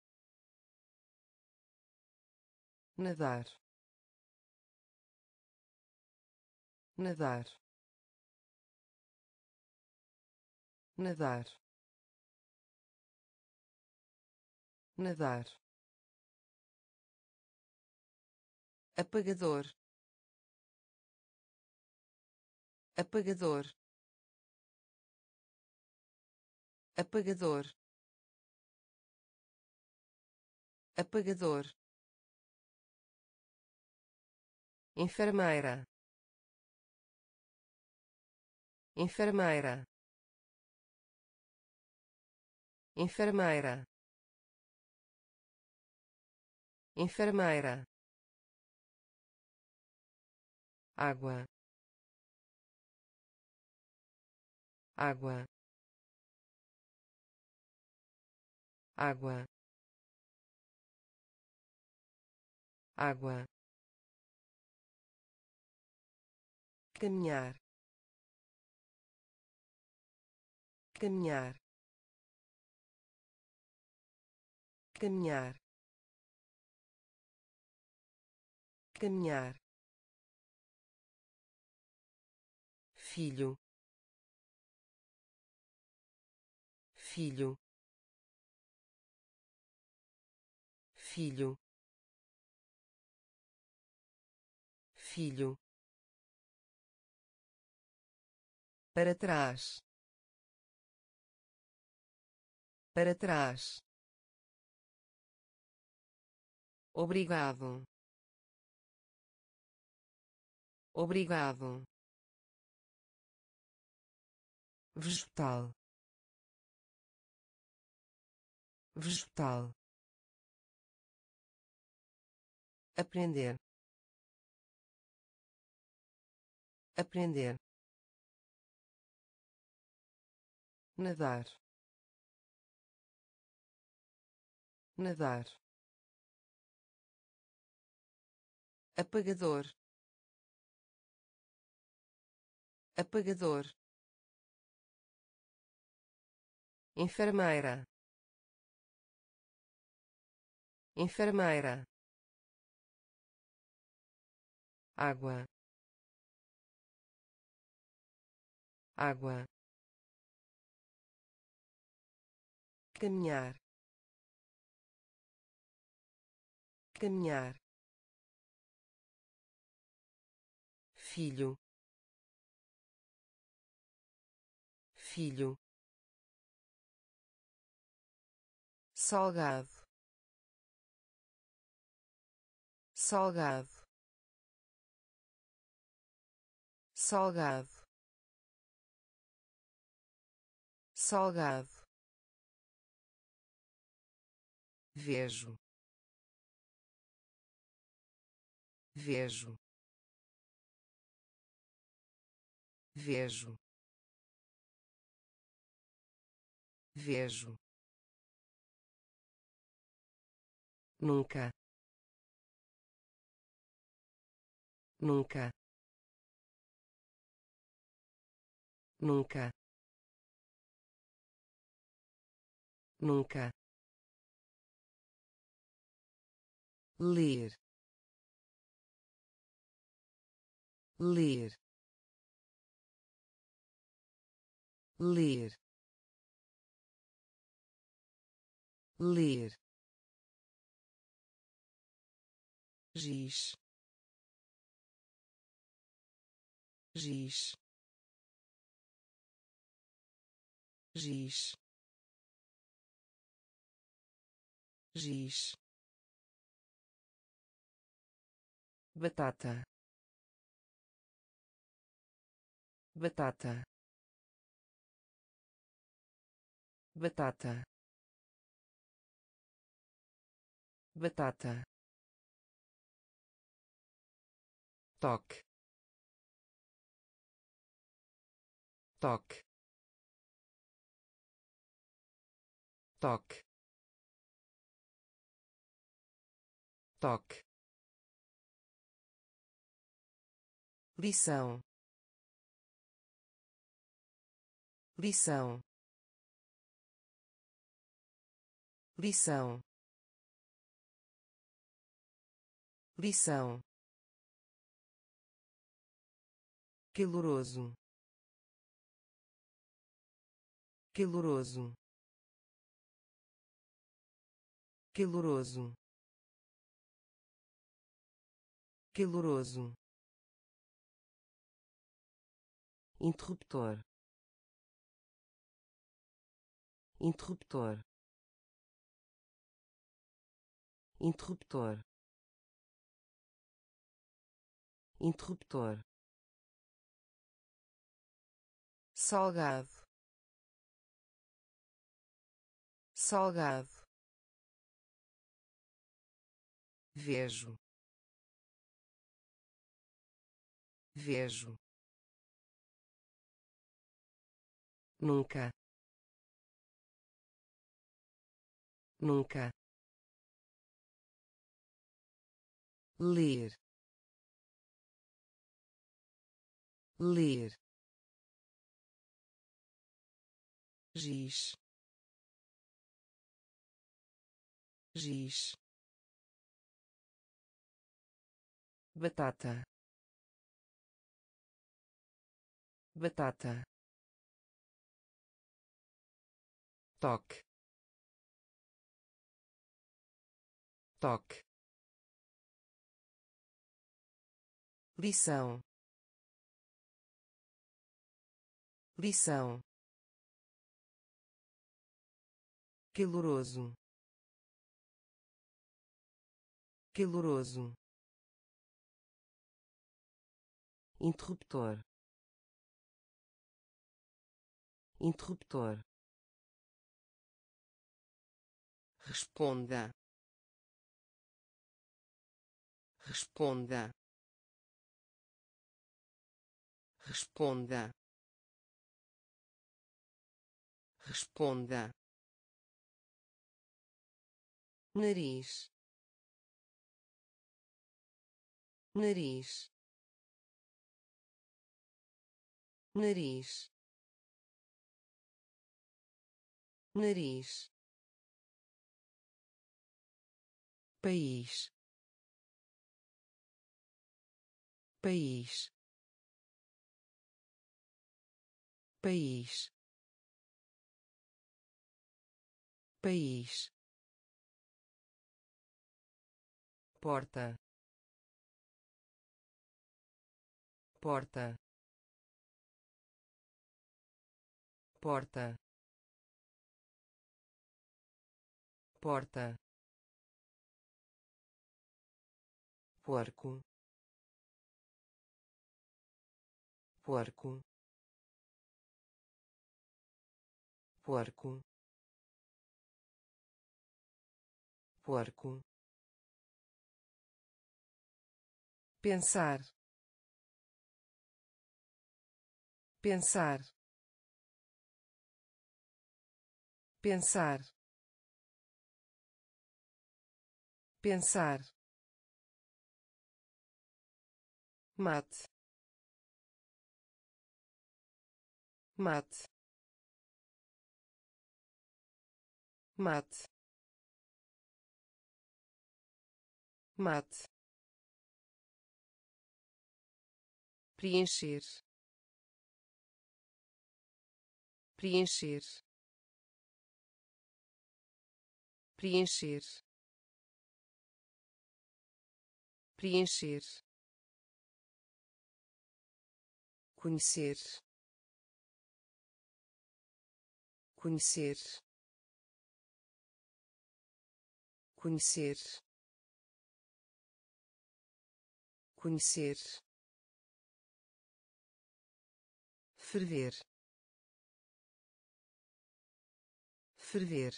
S1: nadar, nadar, nadar, nadar, apagador, apagador, apagador, apagador, enfermeira, enfermeira, enfermeira, enfermeira, água, água, água, água, caminhar, caminhar, caminhar, caminhar, filho, filho, filho, filho, para trás, para trás, obrigado, obrigado, vegetal, vegetal, aprender, aprender, nadar, nadar, apagador, apagador, enfermeira, enfermeira, água, água, caminhar, caminhar, filho, filho, salgado, salgado, salgado, salgado, vejo, vejo, vejo, vejo, nunca, nunca, nunca, nunca, ler, ler, ler, ler, giz, giz, giz, giz, batata, batata, batata, batata, toque, toque, toque, toque, lição, lição, lição, lição, caloroso, caloroso, caloroso, caloroso, interruptor, interruptor, interruptor, interruptor, salgado, salgado, vejo, vejo, nunca, nunca, ler, ler, giz, giz, batata, batata, toque, toque, lição, lição, caloroso, caloroso, interruptor, interruptor, responda, responda, responda, responda, nariz, nariz, nariz, nariz, país, país, país, país, porta, porta, porta, porta, porco, porco, porco, porco, pensar, pensar, pensar, pensar, mate, mate, mate, mate, preencher, preencher, preencher, preencher, conhecer, conhecer, conhecer, conhecer, ferver, ferver,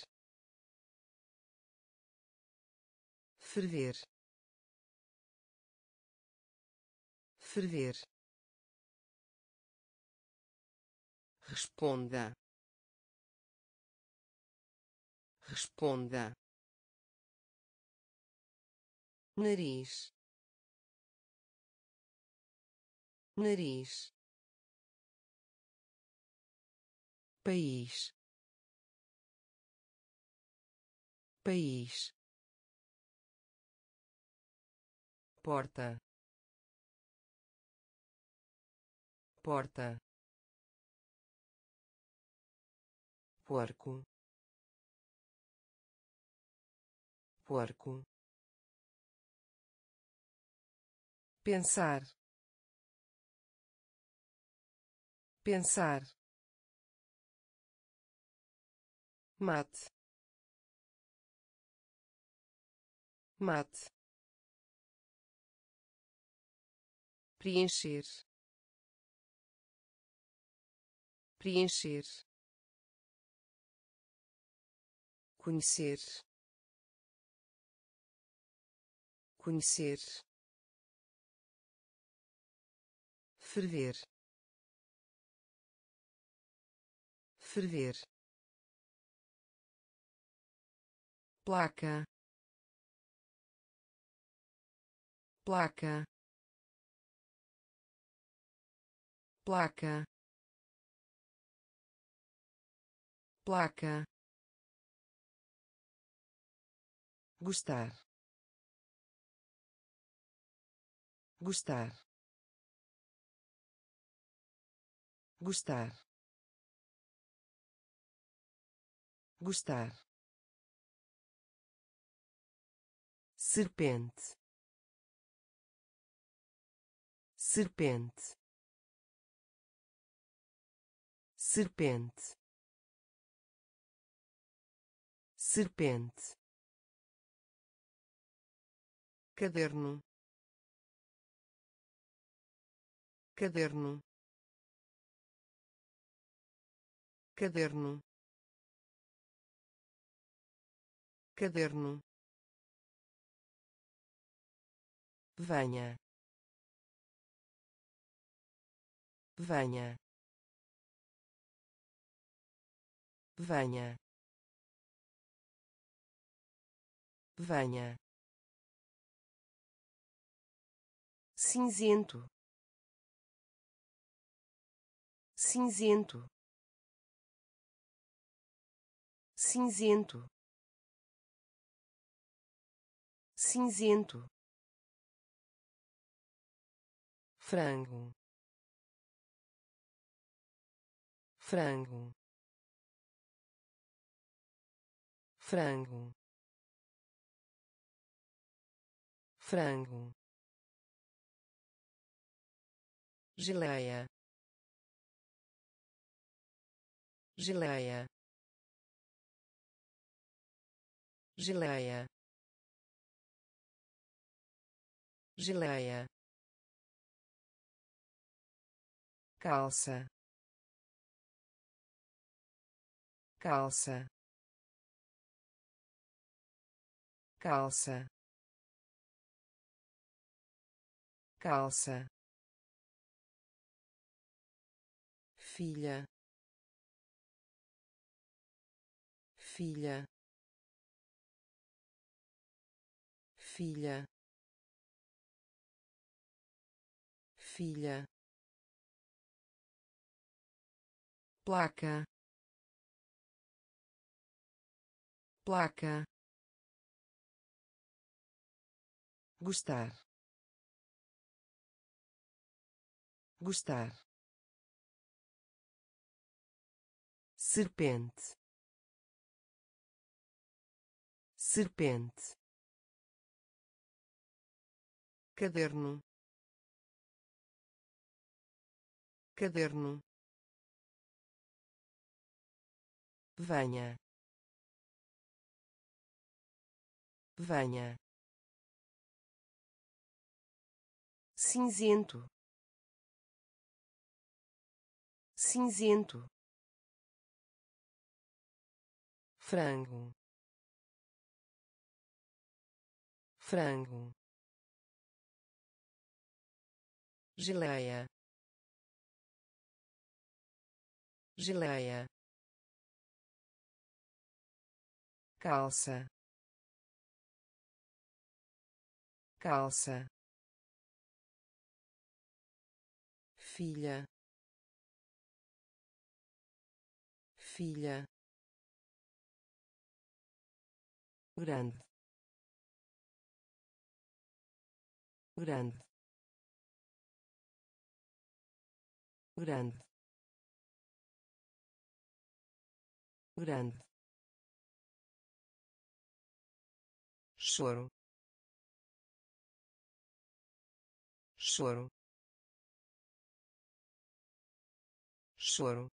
S1: ferver, ferver, responda, responda, nariz, nariz, país, país, porta, porta, porco, porco, pensar, pensar, mate, mate, preencher, preencher, conhecer, conhecer, ferver, ferver, placa, placa, placa, placa, gostar, gostar, gostar, gostar, serpente, serpente, serpente, serpente, caderno, caderno, caderno, caderno, venha, venha, venha, venha, cinzento, cinzento, cinzento, cinzento, frango, frango, frango, frango, geleia, geleia, geleia, geleia, calça, calça, calça, calça, filha, filha, filha, filha, placa, placa, gostar, gostar, serpente, serpente, caderno, caderno, venha, venha, cinzento, cinzento, frango, frango, geleia, geleia, calça, calça, filha, filha, grande, grande, grande, grande, choro, choro, choro,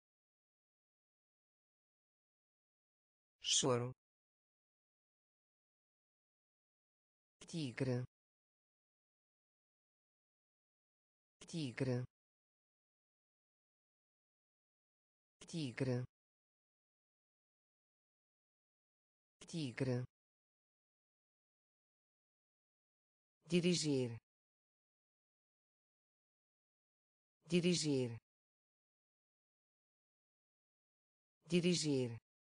S1: choro, tigre, tigre, tigre, tigre, dirigir, dirigir, dirigir,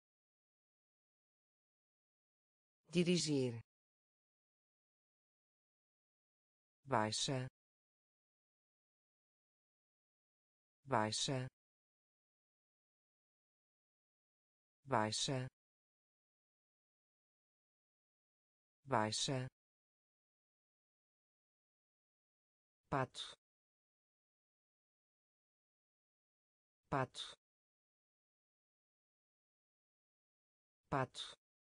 S1: dirigir, baixa, baixa, baixa, baixa, pato, pato, pato,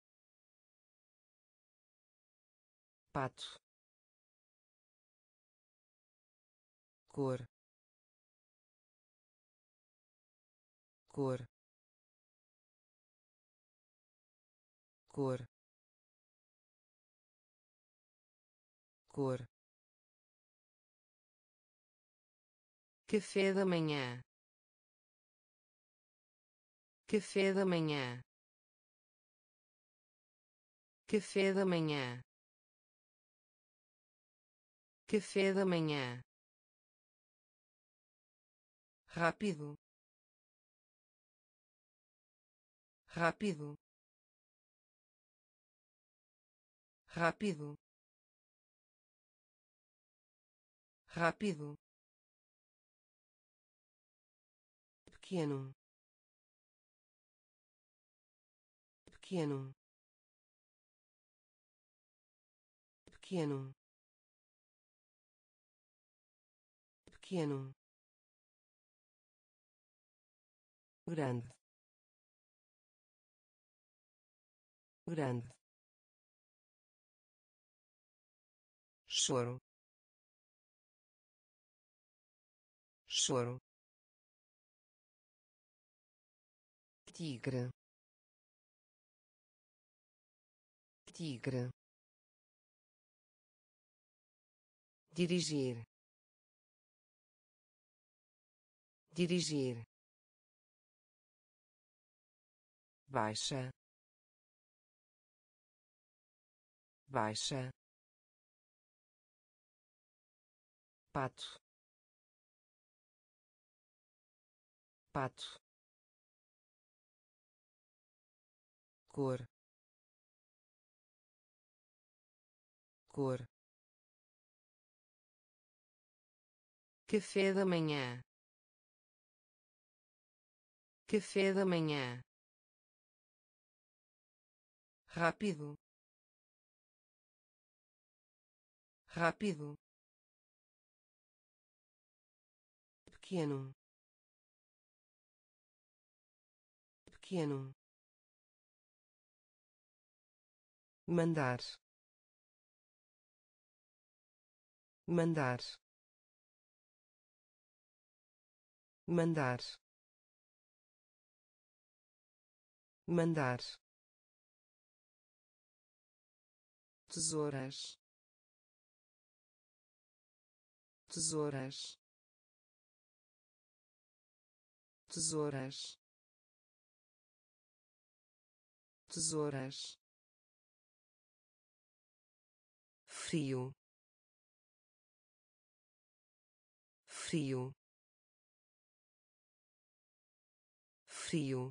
S1: pato, cor, cor, cor, cor, café da manhã, café da manhã, café da manhã, café da manhã, rápido, rápido, rápido, rápido, pequeno, pequeno, pequeno, pequeno, grande, grande, choro, choro, tigre, tigre, dirigir, dirigir, baixa, baixa, pato, pato, cor, cor, café da manhã, café da manhã, rápido, rápido, pequeno, pequeno, mandar, mandar, mandar, mandar, tesouras, tesouras, tesouras, tesouras, frio, frio, frio,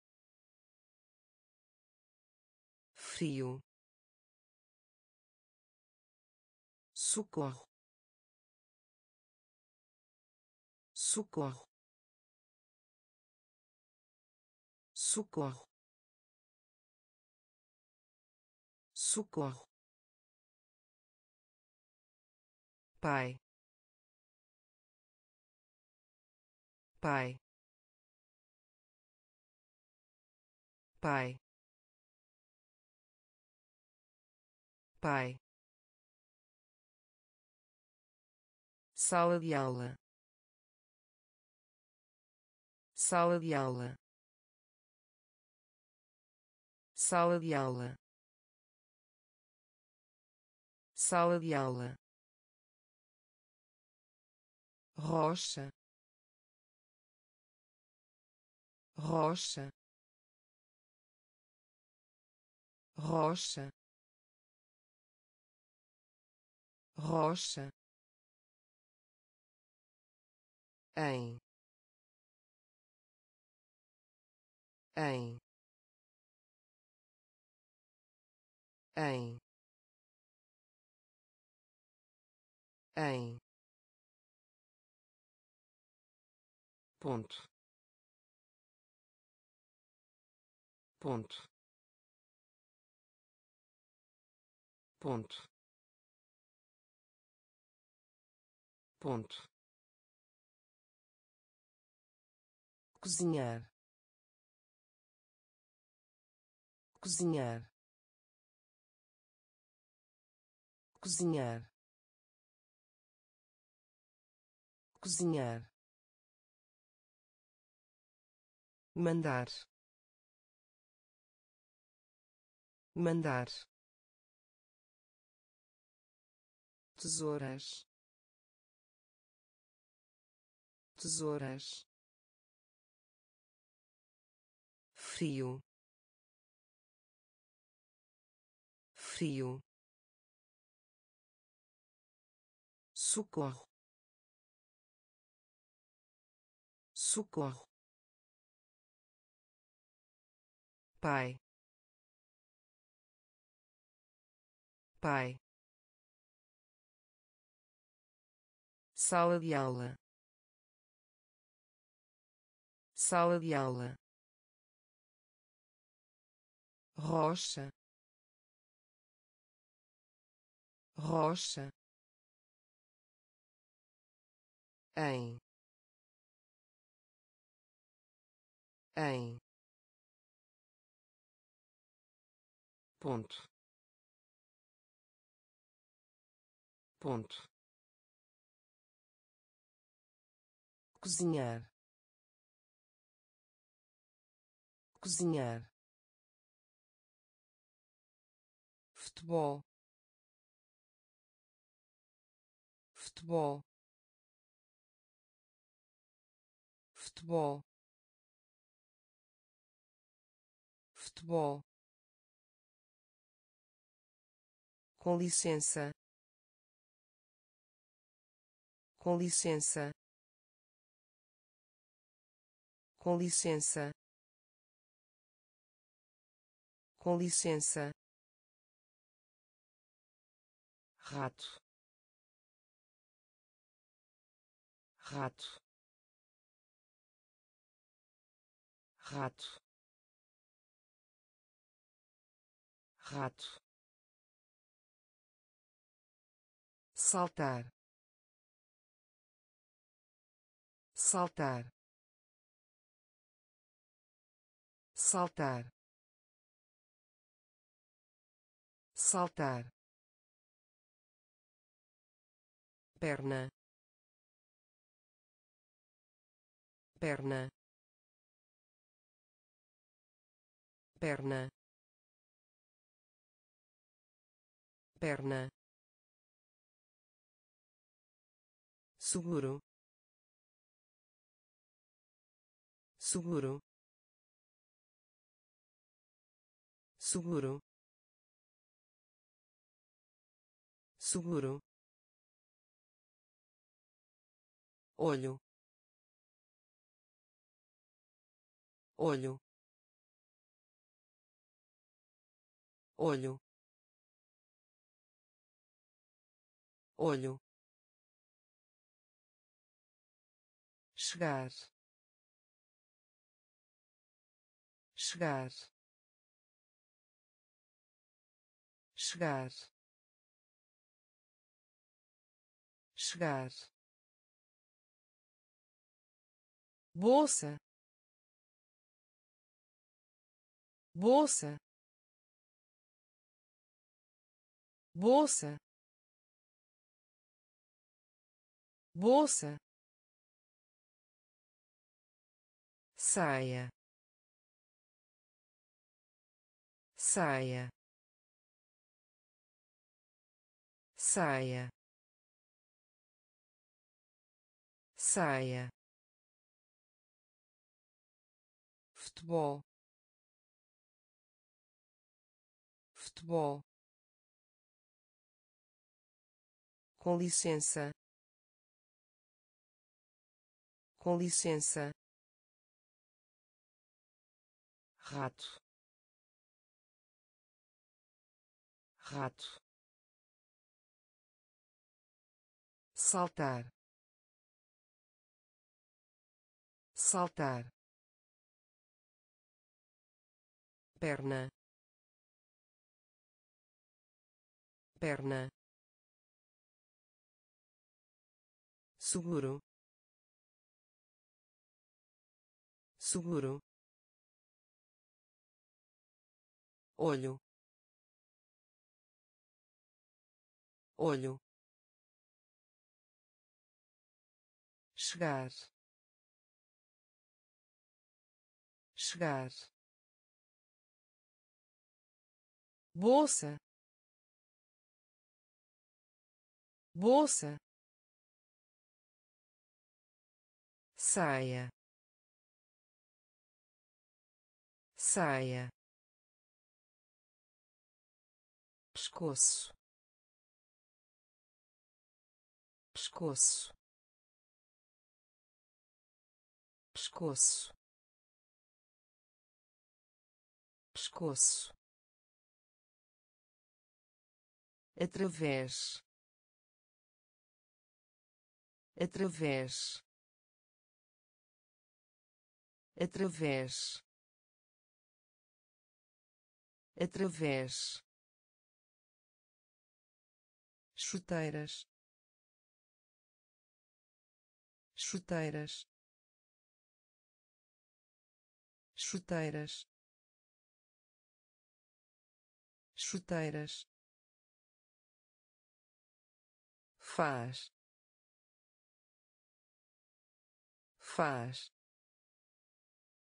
S1: frio, socorro, socorro, socorro, socorro, pai, pai, pai, pai, sala de aula, sala de aula, sala de aula, sala de aula, rocha, rocha, rocha, rocha, em, em, em, em, ponto, ponto, ponto, ponto, cozinhar, cozinhar, cozinhar, cozinhar, mandar, mandar, tesouras, tesouras, frio, frio, socorro, socorro, pai, pai, sala de aula, sala de aula, rocha, rocha, em, em, ponto, ponto, cozinhar, cozinhar, futebol, futebol, futebol, futebol, com licença, com licença, com licença, com licença, rato, rato, rato, rato, saltar, saltar, saltar, saltar, perna, perna, perna, perna, seguro, seguro, seguro, seguro, olho, olho, olho, olho, chegar, chegar, chegar, chegar, bolsa, bolsa, bolsa, bolsa, saia, saia, saia, saia, futebol, futebol, com licença, com licença, rato, rato, saltar, saltar, perna, perna, seguro, seguro, olho, olho, chegar, chegar, bolsa, bolsa, saia, saia, pescoço, pescoço, pescoço, pescoço, através, através, através, através, chuteiras, chuteiras, chuteiras, chuteiras, faz, faz,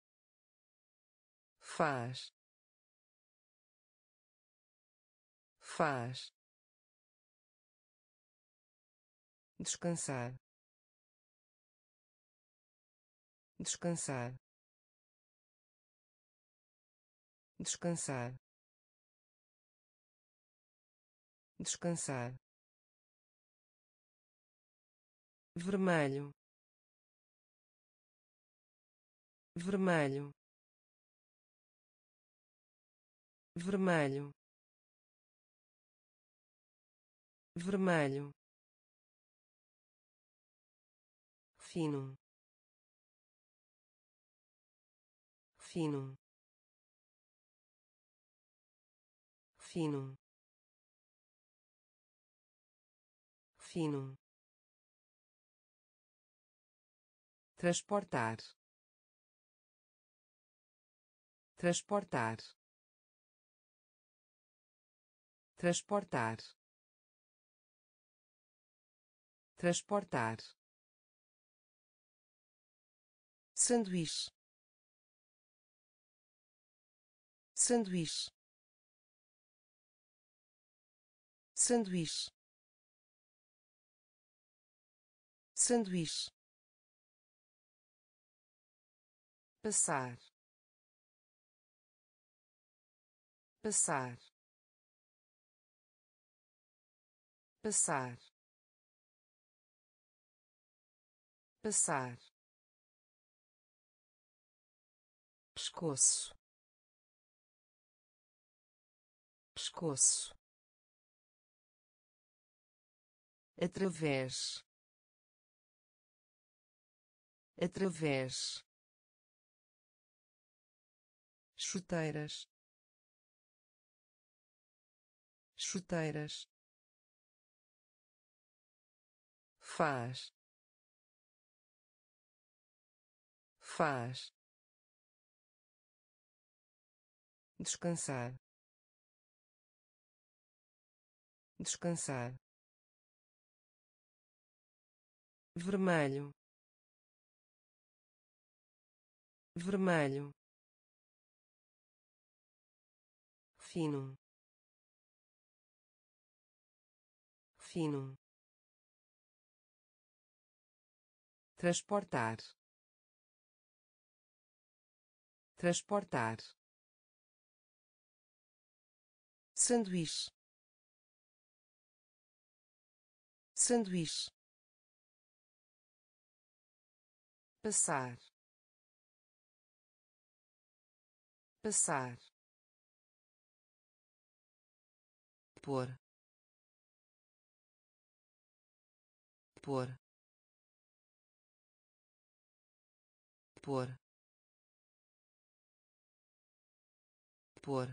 S1: faz, faz, descansar, descansar, descansar, descansar, vermelho, vermelho, vermelho, vermelho, fino, fino, fino, fino, transportar, transportar, transportar, transportar, sanduíche, sanduíche, sanduíche, sanduíche, passar, passar, passar, passar, pescoço, pescoço, através, através, chuteiras, chuteiras, faz, faz, descansar, descansar, vermelho, vermelho, fino, fino, transportar, transportar, sanduíche, sanduíche, passar, passar, pôr, pôr, pôr, pôr,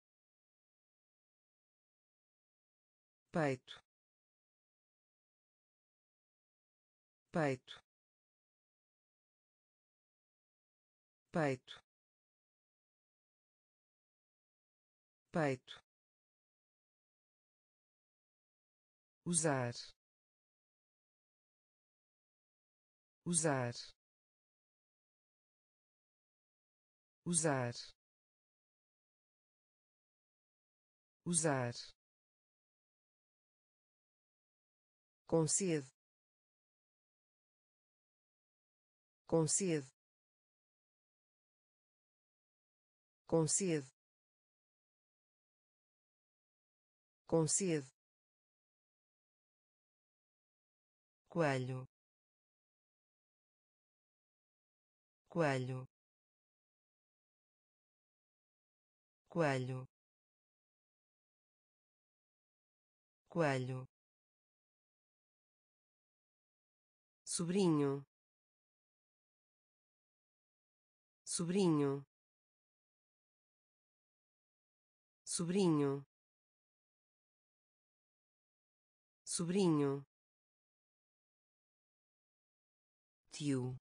S1: peito, peito, peito, peito, usar, usar, usar, usar, concede, concede, concede, concede, coelho, coelho, coelho, coelho, sobrinho, sobrinho, sobrinho, sobrinho, tio,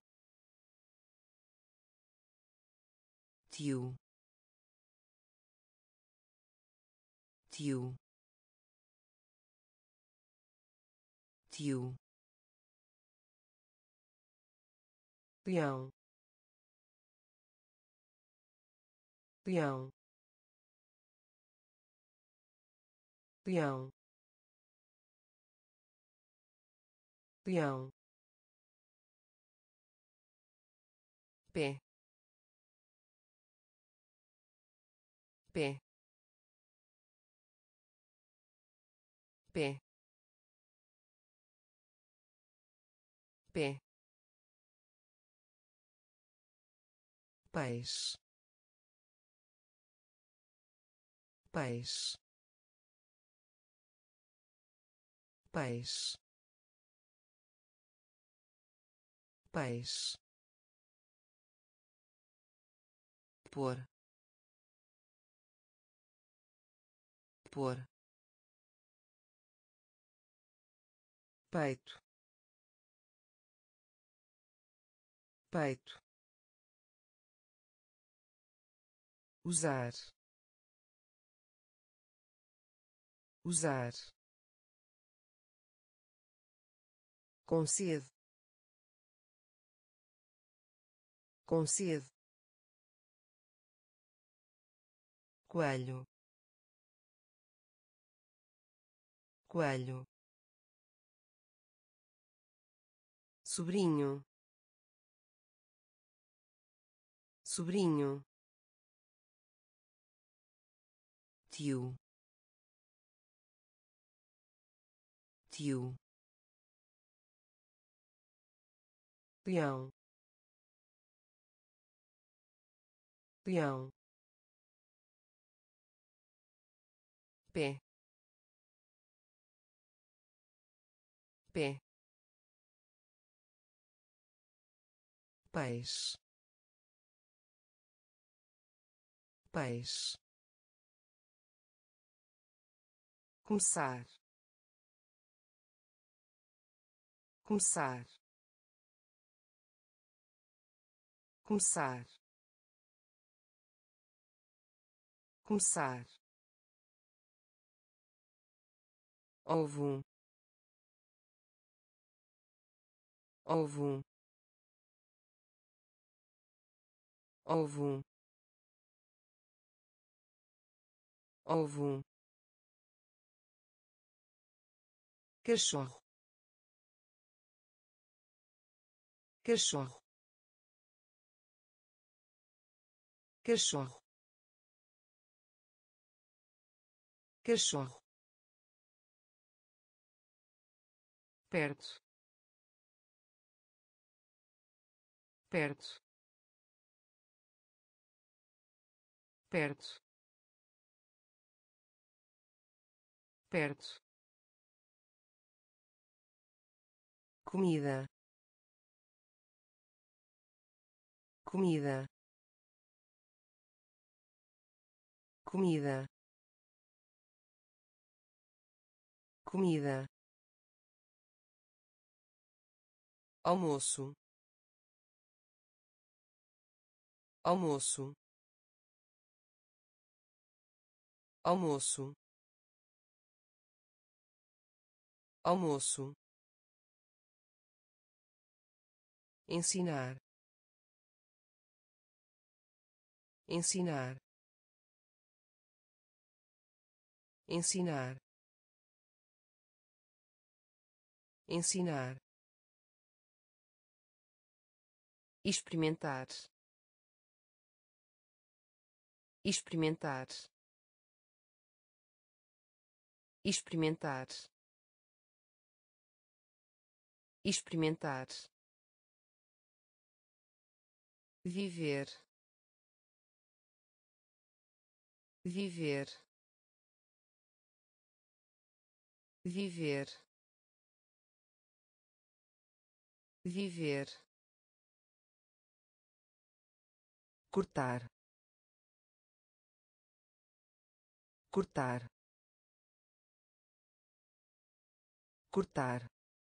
S1: tio, tio, tio, peão, peão, leão, leão, pé, pé, pé, pé, peixe, peixe, peixe, peixe, pôr, pôr, peito, peito, usar, usar, concede, concede, coelho, coelho, sobrinho, sobrinho, tio, tio, leão, leão, pé, pé, peixe, peixe, começar, começar, começar, começar, ovo, ovo, ovo, ovo, cachorro, cachorro, cachorro, cachorro, perto, perto, perto, perto, comida, comida, comida, comida, almoço, almoço, almoço, almoço, ensinar, ensinar, ensinar, ensinar, experimentar, experimentar, experimentar, experimentar, viver, viver, viver, viver, cortar, cortar, cortar,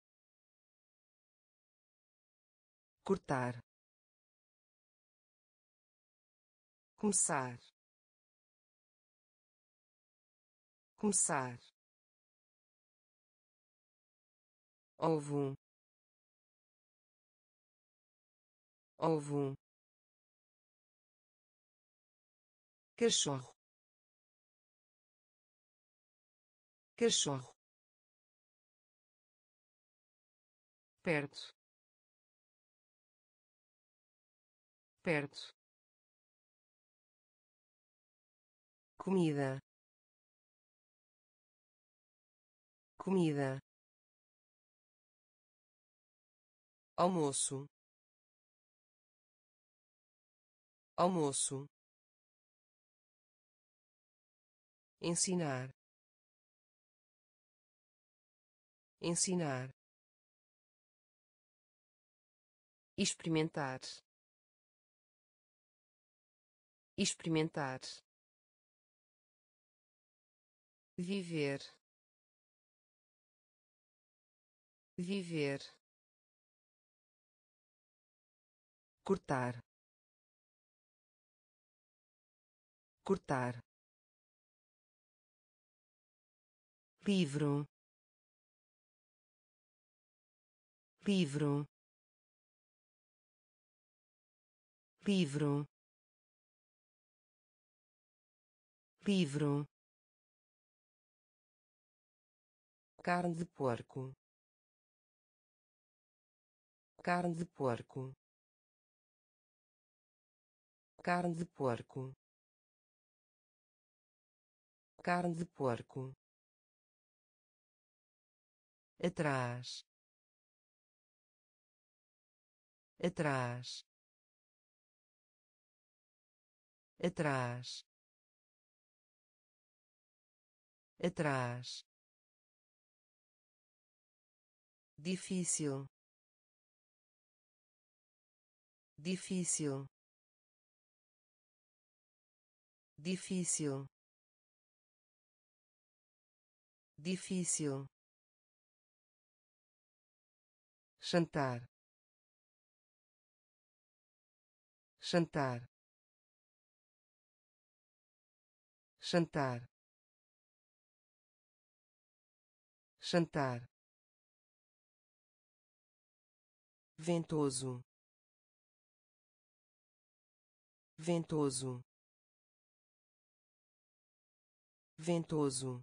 S1: cortar, começar, começar, ovo, ovo, cachorro, cachorro, perto, perto, comida, comida, almoço, almoço, ensinar, ensinar, experimentar, experimentar, viver, viver, cortar, cortar, livro, livro, livro, livro, carne de porco, carne de porco, carne de porco, carne de porco, atrás, atrás, atrás, atrás, difícil, difícil, difícil, difícil, jantar, jantar, jantar, jantar, ventoso, ventoso, ventoso,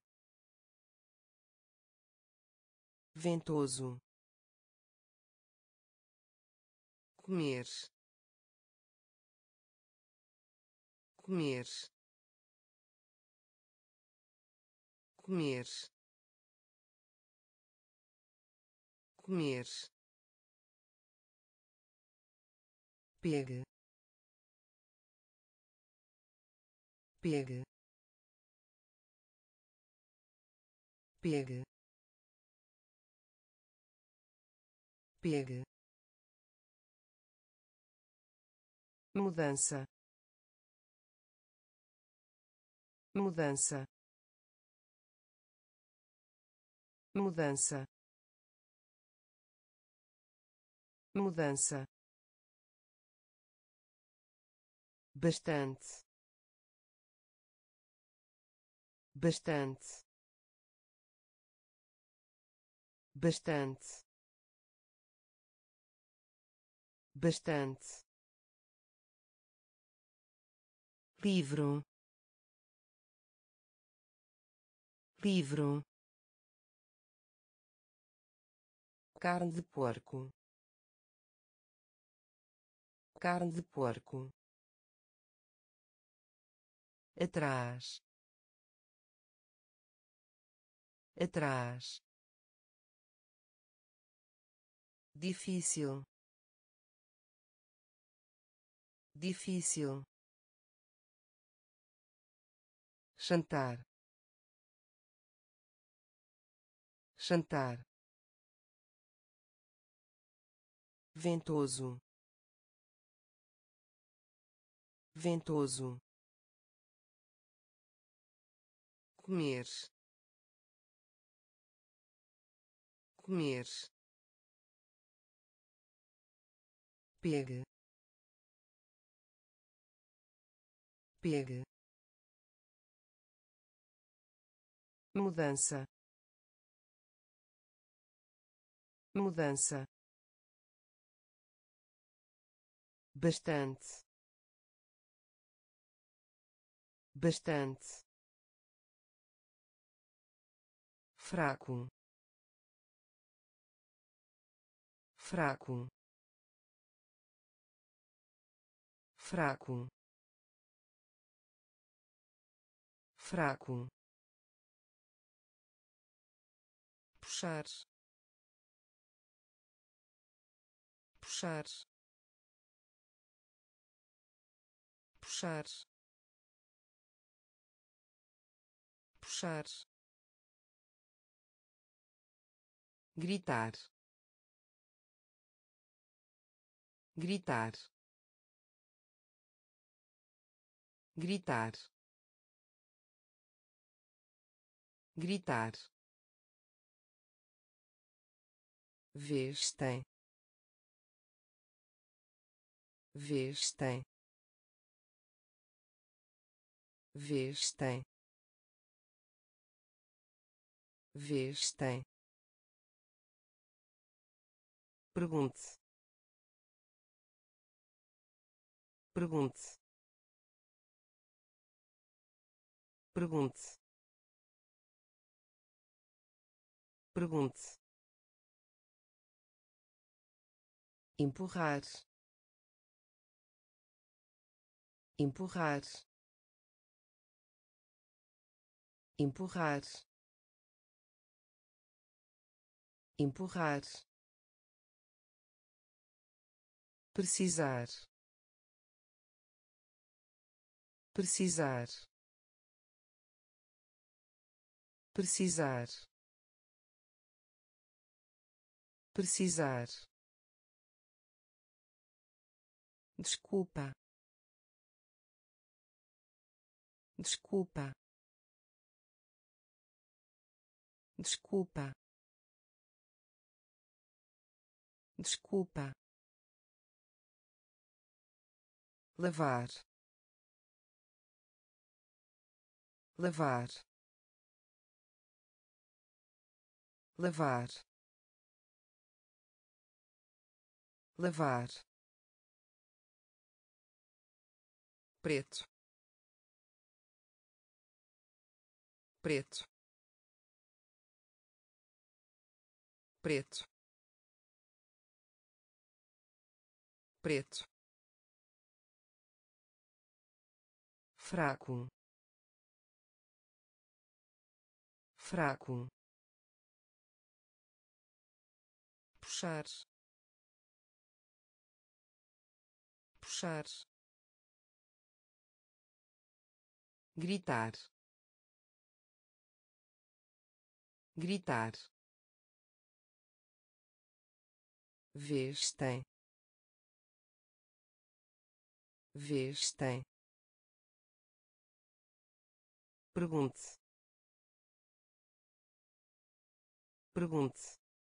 S1: ventoso, comer, comer, comer, comer, pegue, pegue, pegue, pegue, mudança, mudança, mudança, mudança, bastante, bastante, bastante, bastante, livro, livro, carne de porco, carne de porco, atrás, atrás, difícil, difícil, jantar, jantar, ventoso, ventoso, comer, comer, pegue, pegue, mudança, mudança, bastante, bastante, fraco, fraco, fraco, fraco, puxar, puxar, puxar, puxar, gritar, gritar, gritar, gritar, vez tem, vez tem, vez tem, vez tem. Pergunte, pergunte, pergunte, pergunte, empurrar, empurrar, empurrar, empurrar, precisar, precisar, precisar, precisar, desculpa, desculpa, desculpa, desculpa, lavar, lavar, lavar, lavar, preto, preto, preto, preto, fraco, fraco, puxar, puxar, gritar, gritar, vez tem, vez tem. Pergunte, pergunte,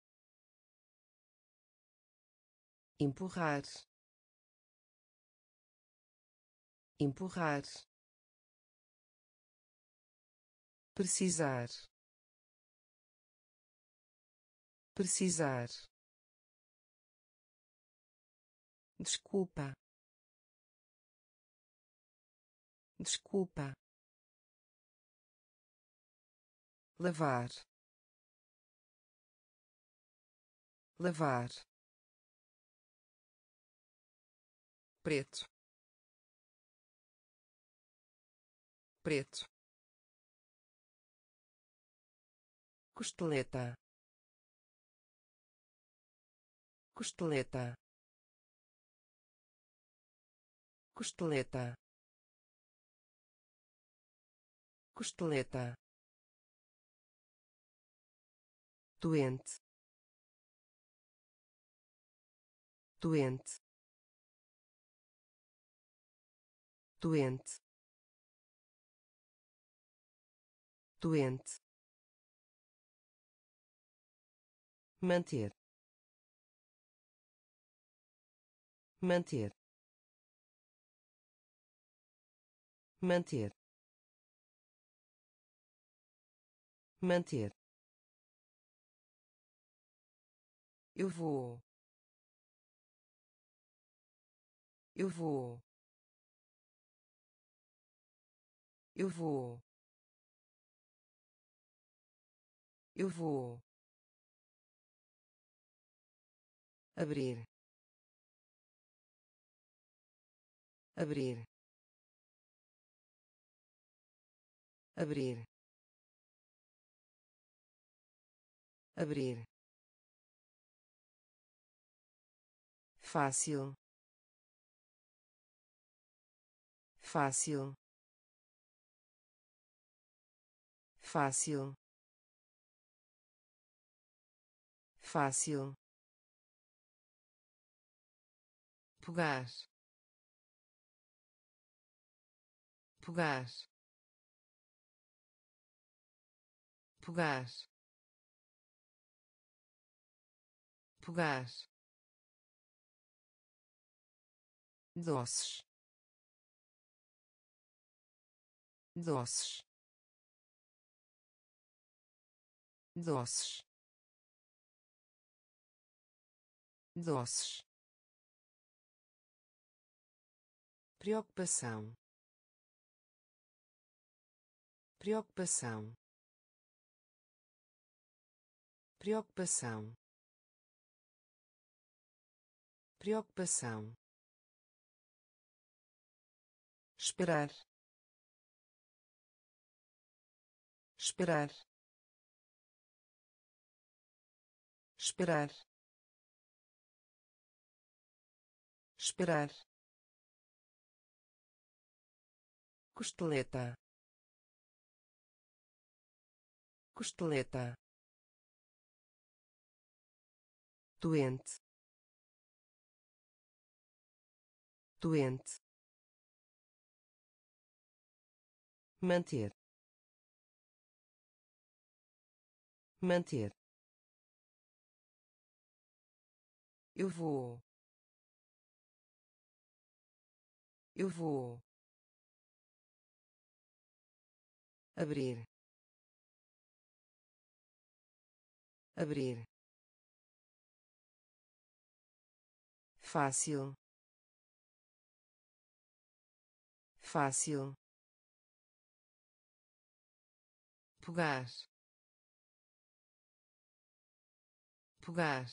S1: empurrar, empurrar, precisar, precisar, desculpa, desculpa, lavar, lavar, preto, preto, costeleta, costeleta, costeleta, costeleta, doente, doente, doente, doente, manter, manter, manter, manter. Eu vou, eu vou, eu vou, Eu vou abrir, abrir, abrir, abrir, fácil, fácil, fácil, fácil, pegar, pegar, pegar, pegar, doces, doces, doces, doces, preocupação, preocupação, preocupação, preocupação, esperar, esperar, esperar, esperar, costeleta, costeleta, doente, doente, manter, manter, eu vou, eu vou abrir, abrir, fácil, fácil, pegar, pegar,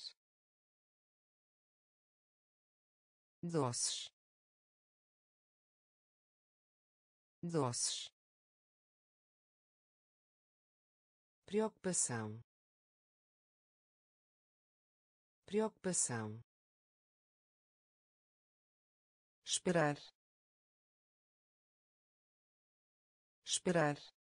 S1: doces, doces, preocupação, preocupação, esperar, esperar,